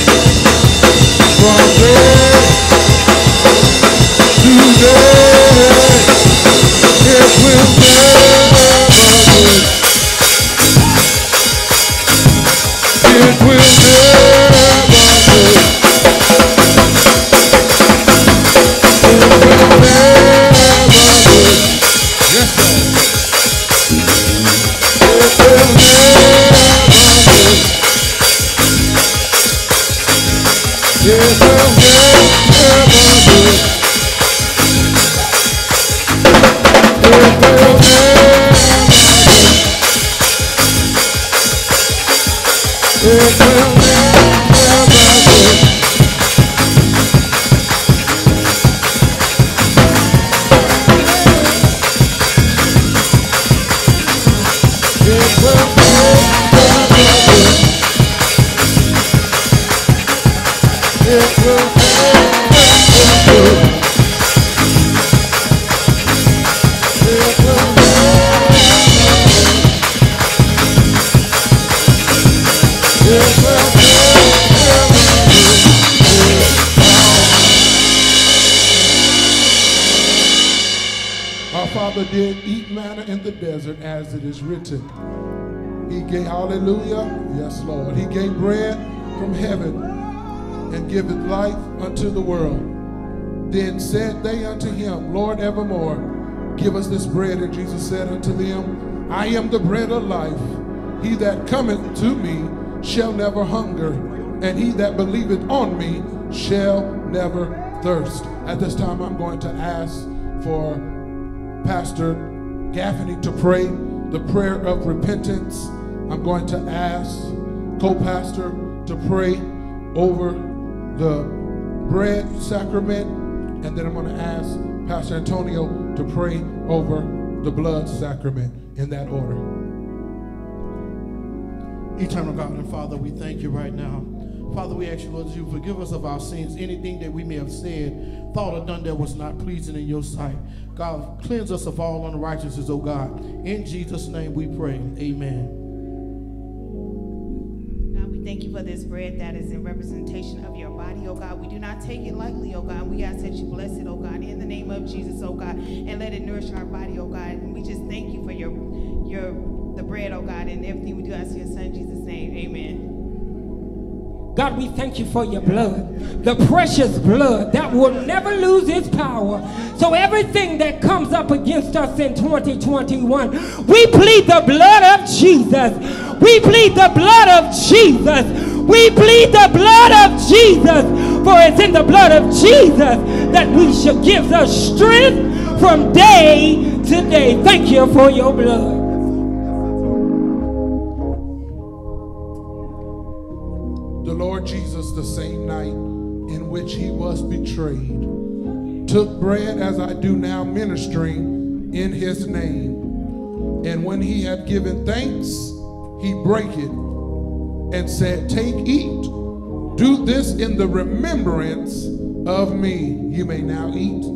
from day to day. It will never lose. It will never lose. It will never lose. Yes, sir. It will never lose. It will never lose. It will never lose. It will never lose. Our Father did eat manna in the desert as it is written. He gave, hallelujah, yes, Lord. He gave bread from heaven and giveth life unto the world. Then said they unto him, Lord, evermore, give us this bread. And Jesus said unto them, I am the bread of life. He that cometh to me shall never hunger, and he that believeth on me shall never thirst. At this time, I'm going to ask for Pastor Gaffney to pray the prayer of repentance. I'm going to ask co-pastor to pray over the bread sacrament, and then I'm going to ask Pastor Antonio to pray over the blood sacrament, in that order. Eternal God and Father, we thank you right now. Father, we ask you, Lord, that you forgive us of our sins, anything that we may have said, thought, or done that was not pleasing in your sight. God, cleanse us of all unrighteousness, oh God. In Jesus' name we pray. Amen. God, we thank you for this bread that is in representation of your body, oh God. We do not take it lightly, oh God. We ask that you bless it, oh God, in the name of Jesus, oh God, and let it nourish our body, oh God. And we just thank you for your, your, the bread, oh God, and everything we do. Ask in your Son, Jesus' name. Amen. God, we thank you for your blood, the precious blood that will never lose its power. So everything that comes up against us in twenty twenty-one, we plead the blood of Jesus. We plead the blood of Jesus. We plead the blood of Jesus. For it's in the blood of Jesus that we shall give us strength from day to day. Thank you for your blood. The Lord Jesus, the same night in which he was betrayed, took bread as I do now, ministering in his name. And when he had given thanks, he brake it and said, "Take, eat. Do this in the remembrance of me." You may now eat.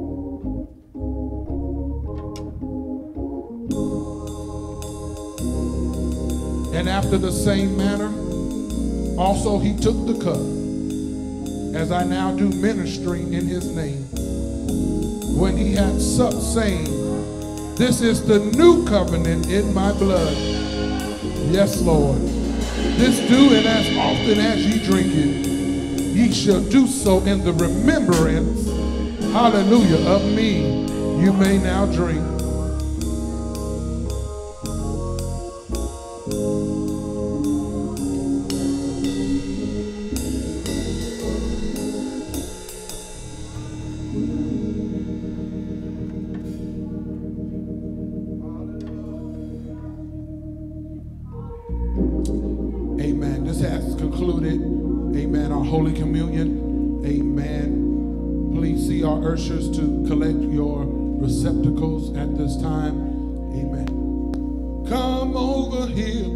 And after the same manner, also he took the cup, as I now do ministering in his name. When he had supped, saying, "This is the new covenant in my blood." Yes, Lord. "This do, and as often as ye drink it, ye shall do so in the remembrance," hallelujah, "of me." You may now drink. Amen. This has concluded, amen, our Holy Communion. Amen. Please see our ushers to collect your receptacles at this time. Amen. Come over here.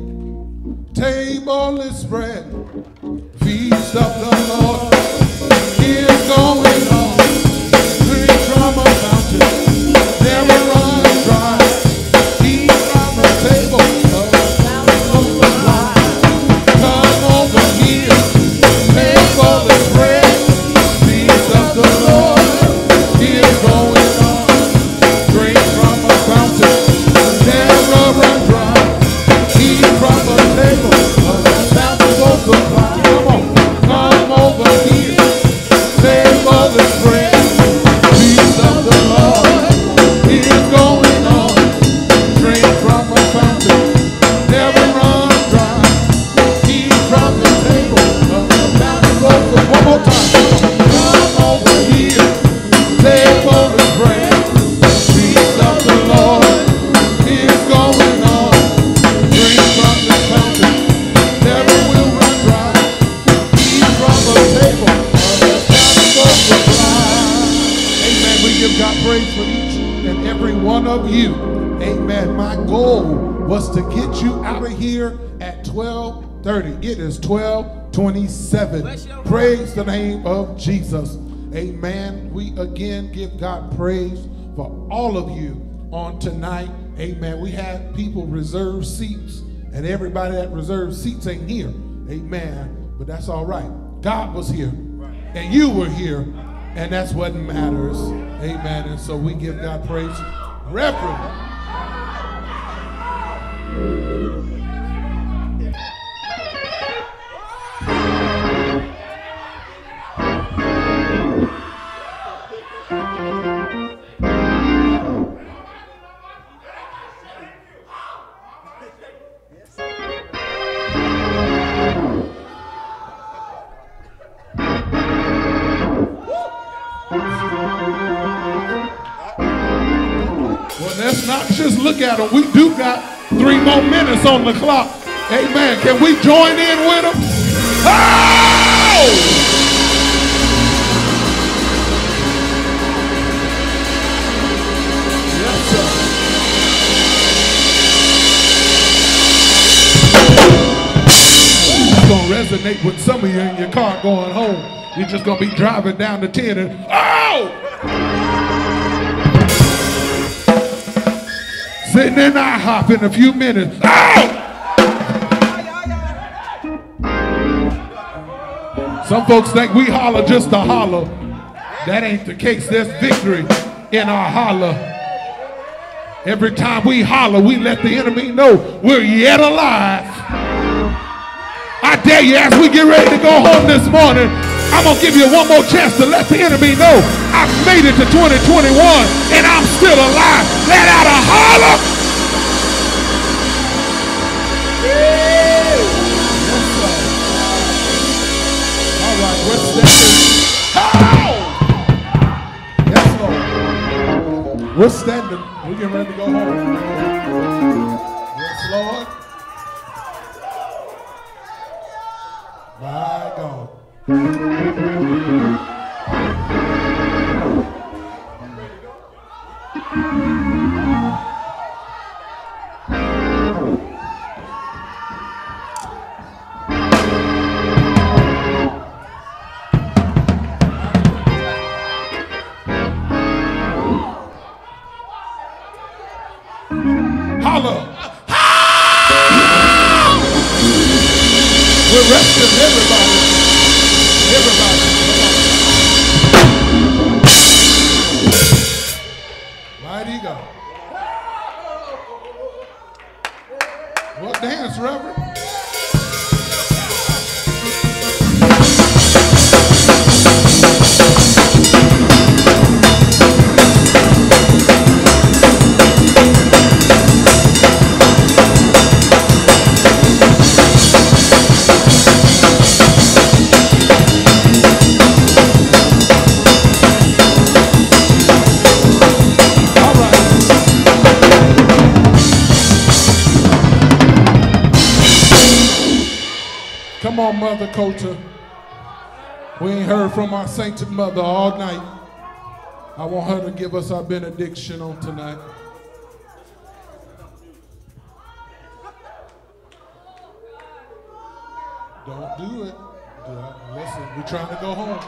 Table is spread. Feast of the Lord is going on. Drink from a fountain, never run dry. Eat from a table of the life. Come over here, table is spread. Feast of the Lord is going on. Drink from a fountain, never run dry. Eat from a table of the life. Come on, come over here. Table is spread. Feast of the Lord is going on. Drink from a fountain, never run dry. Eat from the table of the bountiful. One more time. Come over here. Table is spread. Feast of the Lord is going on. Drink from the fountain, never will run dry. Eat from the table of the bountiful supply. Amen. We give God praise for each and every one of you. Amen. My goal was to get you out of here at twelve thirty. It is twelve twenty-seven. Praise the name of Jesus. Amen. We again give God praise for all of you on tonight. Amen. We had people reserve seats, and everybody that reserved seats ain't here. Amen. But that's all right. God was here, and you were here, and that's what matters. Amen. And so we give God praise. Reverend. Well, let's not just look at them. We do got three more minutes on the clock. Amen. Can we join in with them? Oh! Yes, sir. It's going to resonate with some of you in your car going home. You're just going to be driving down the ten and, oh! Sitting in IHOP in a few minutes. Oh! Some folks think we holler just to holler. That ain't the case. There's victory in our holler. Every time we holler, we let the enemy know we're yet alive. I dare you, as we get ready to go home this morning, I'm going to give you one more chance to let the enemy know I've made it to twenty twenty-one and I'm still alive. Let out a holler. All right, what's that? Oh! Yes, Lord. We're standing. We're getting ready to go home. Yes, Lord. My God. Holla. We're resting, everybody. Everybody. Mighty God. What dance, Reverend? Come on, Mother Coulter. We ain't heard from our sainted mother all night. I want her to give us our benediction on tonight. Don't do it. Listen, we're trying to go home.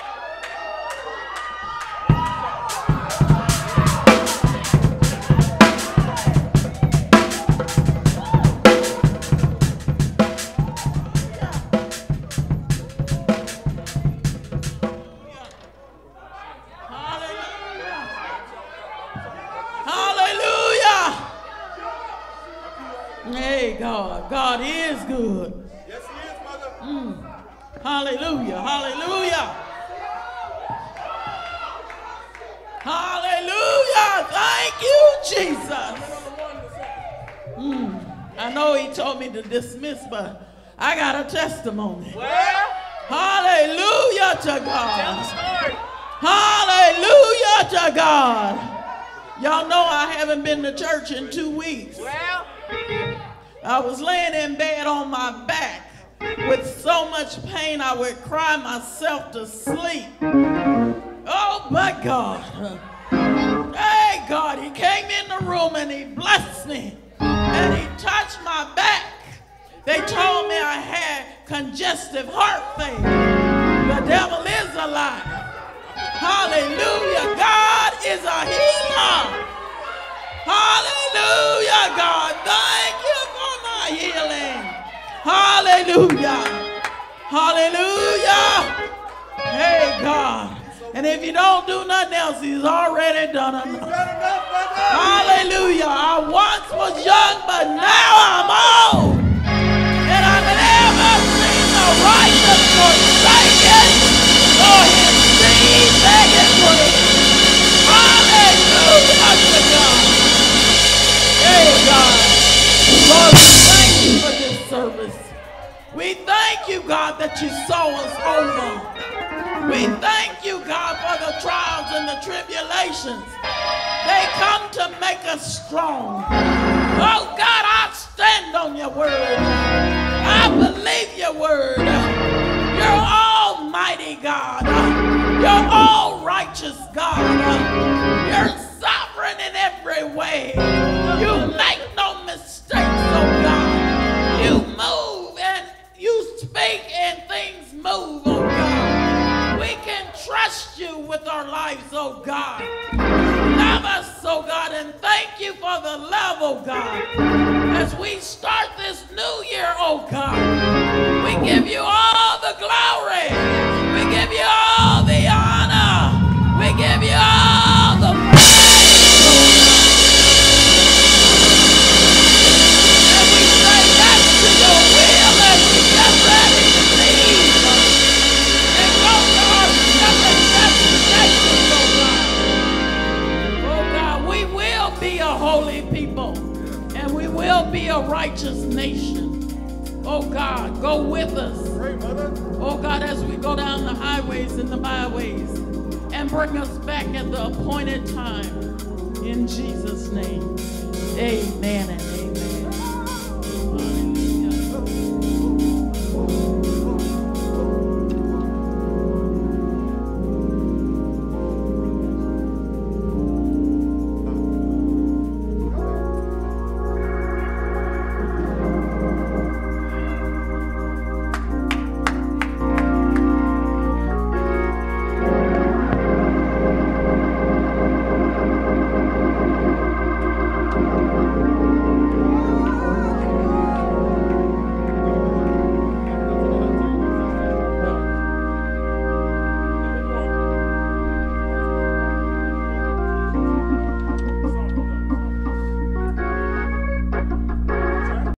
God is good. Yes, he is, Mother. Mm. Hallelujah, hallelujah. Hallelujah. Thank you, Jesus. Mm. I know he told me to dismiss, but I got a testimony. Well, hallelujah to God. Hallelujah to God. Y'all know I haven't been to church in two weeks. Well, I was laying in bed on my back with so much pain I would cry myself to sleep. Oh my God. Hey God, he came in the room and he blessed me and he touched my back. They told me I had congestive heart failure. The devil is a lie. Hallelujah. God is a healer. Hallelujah, God. Thank you for my healing. Hallelujah. Hallelujah. Hey, God. And if you don't do nothing else, he's already done enough. Hallelujah. I once was young, but now I'm old. And I've never seen the righteous forsaken or his seed begging bread. Hallelujah to God. Hey, God. Lord, we thank you for this service. We thank you, God, that you saw us over. We thank you, God, for the trials and the tribulations. They come to make us strong. Oh, God, I stand on your word. I believe your word. You're almighty God. You're all righteous God. You're sovereign in every way. You make no mistakes, oh God. You move and you speak and things move, oh God. We can trust you with our lives, oh God. Love us, oh God, and thank you for the love, oh God. As we start this new year, oh God, we give you all the glory. We give you all the honor. We give you all the praise, oh God. And we say yes to your will as we get ready to leave and go to our separate destinations, oh God. Oh God, we will be a holy people and we will be a righteous nation. Oh God, go with us. Oh God, as we go down the highways and the byways and bring us back at the appointed time. In Jesus' name, amen and amen.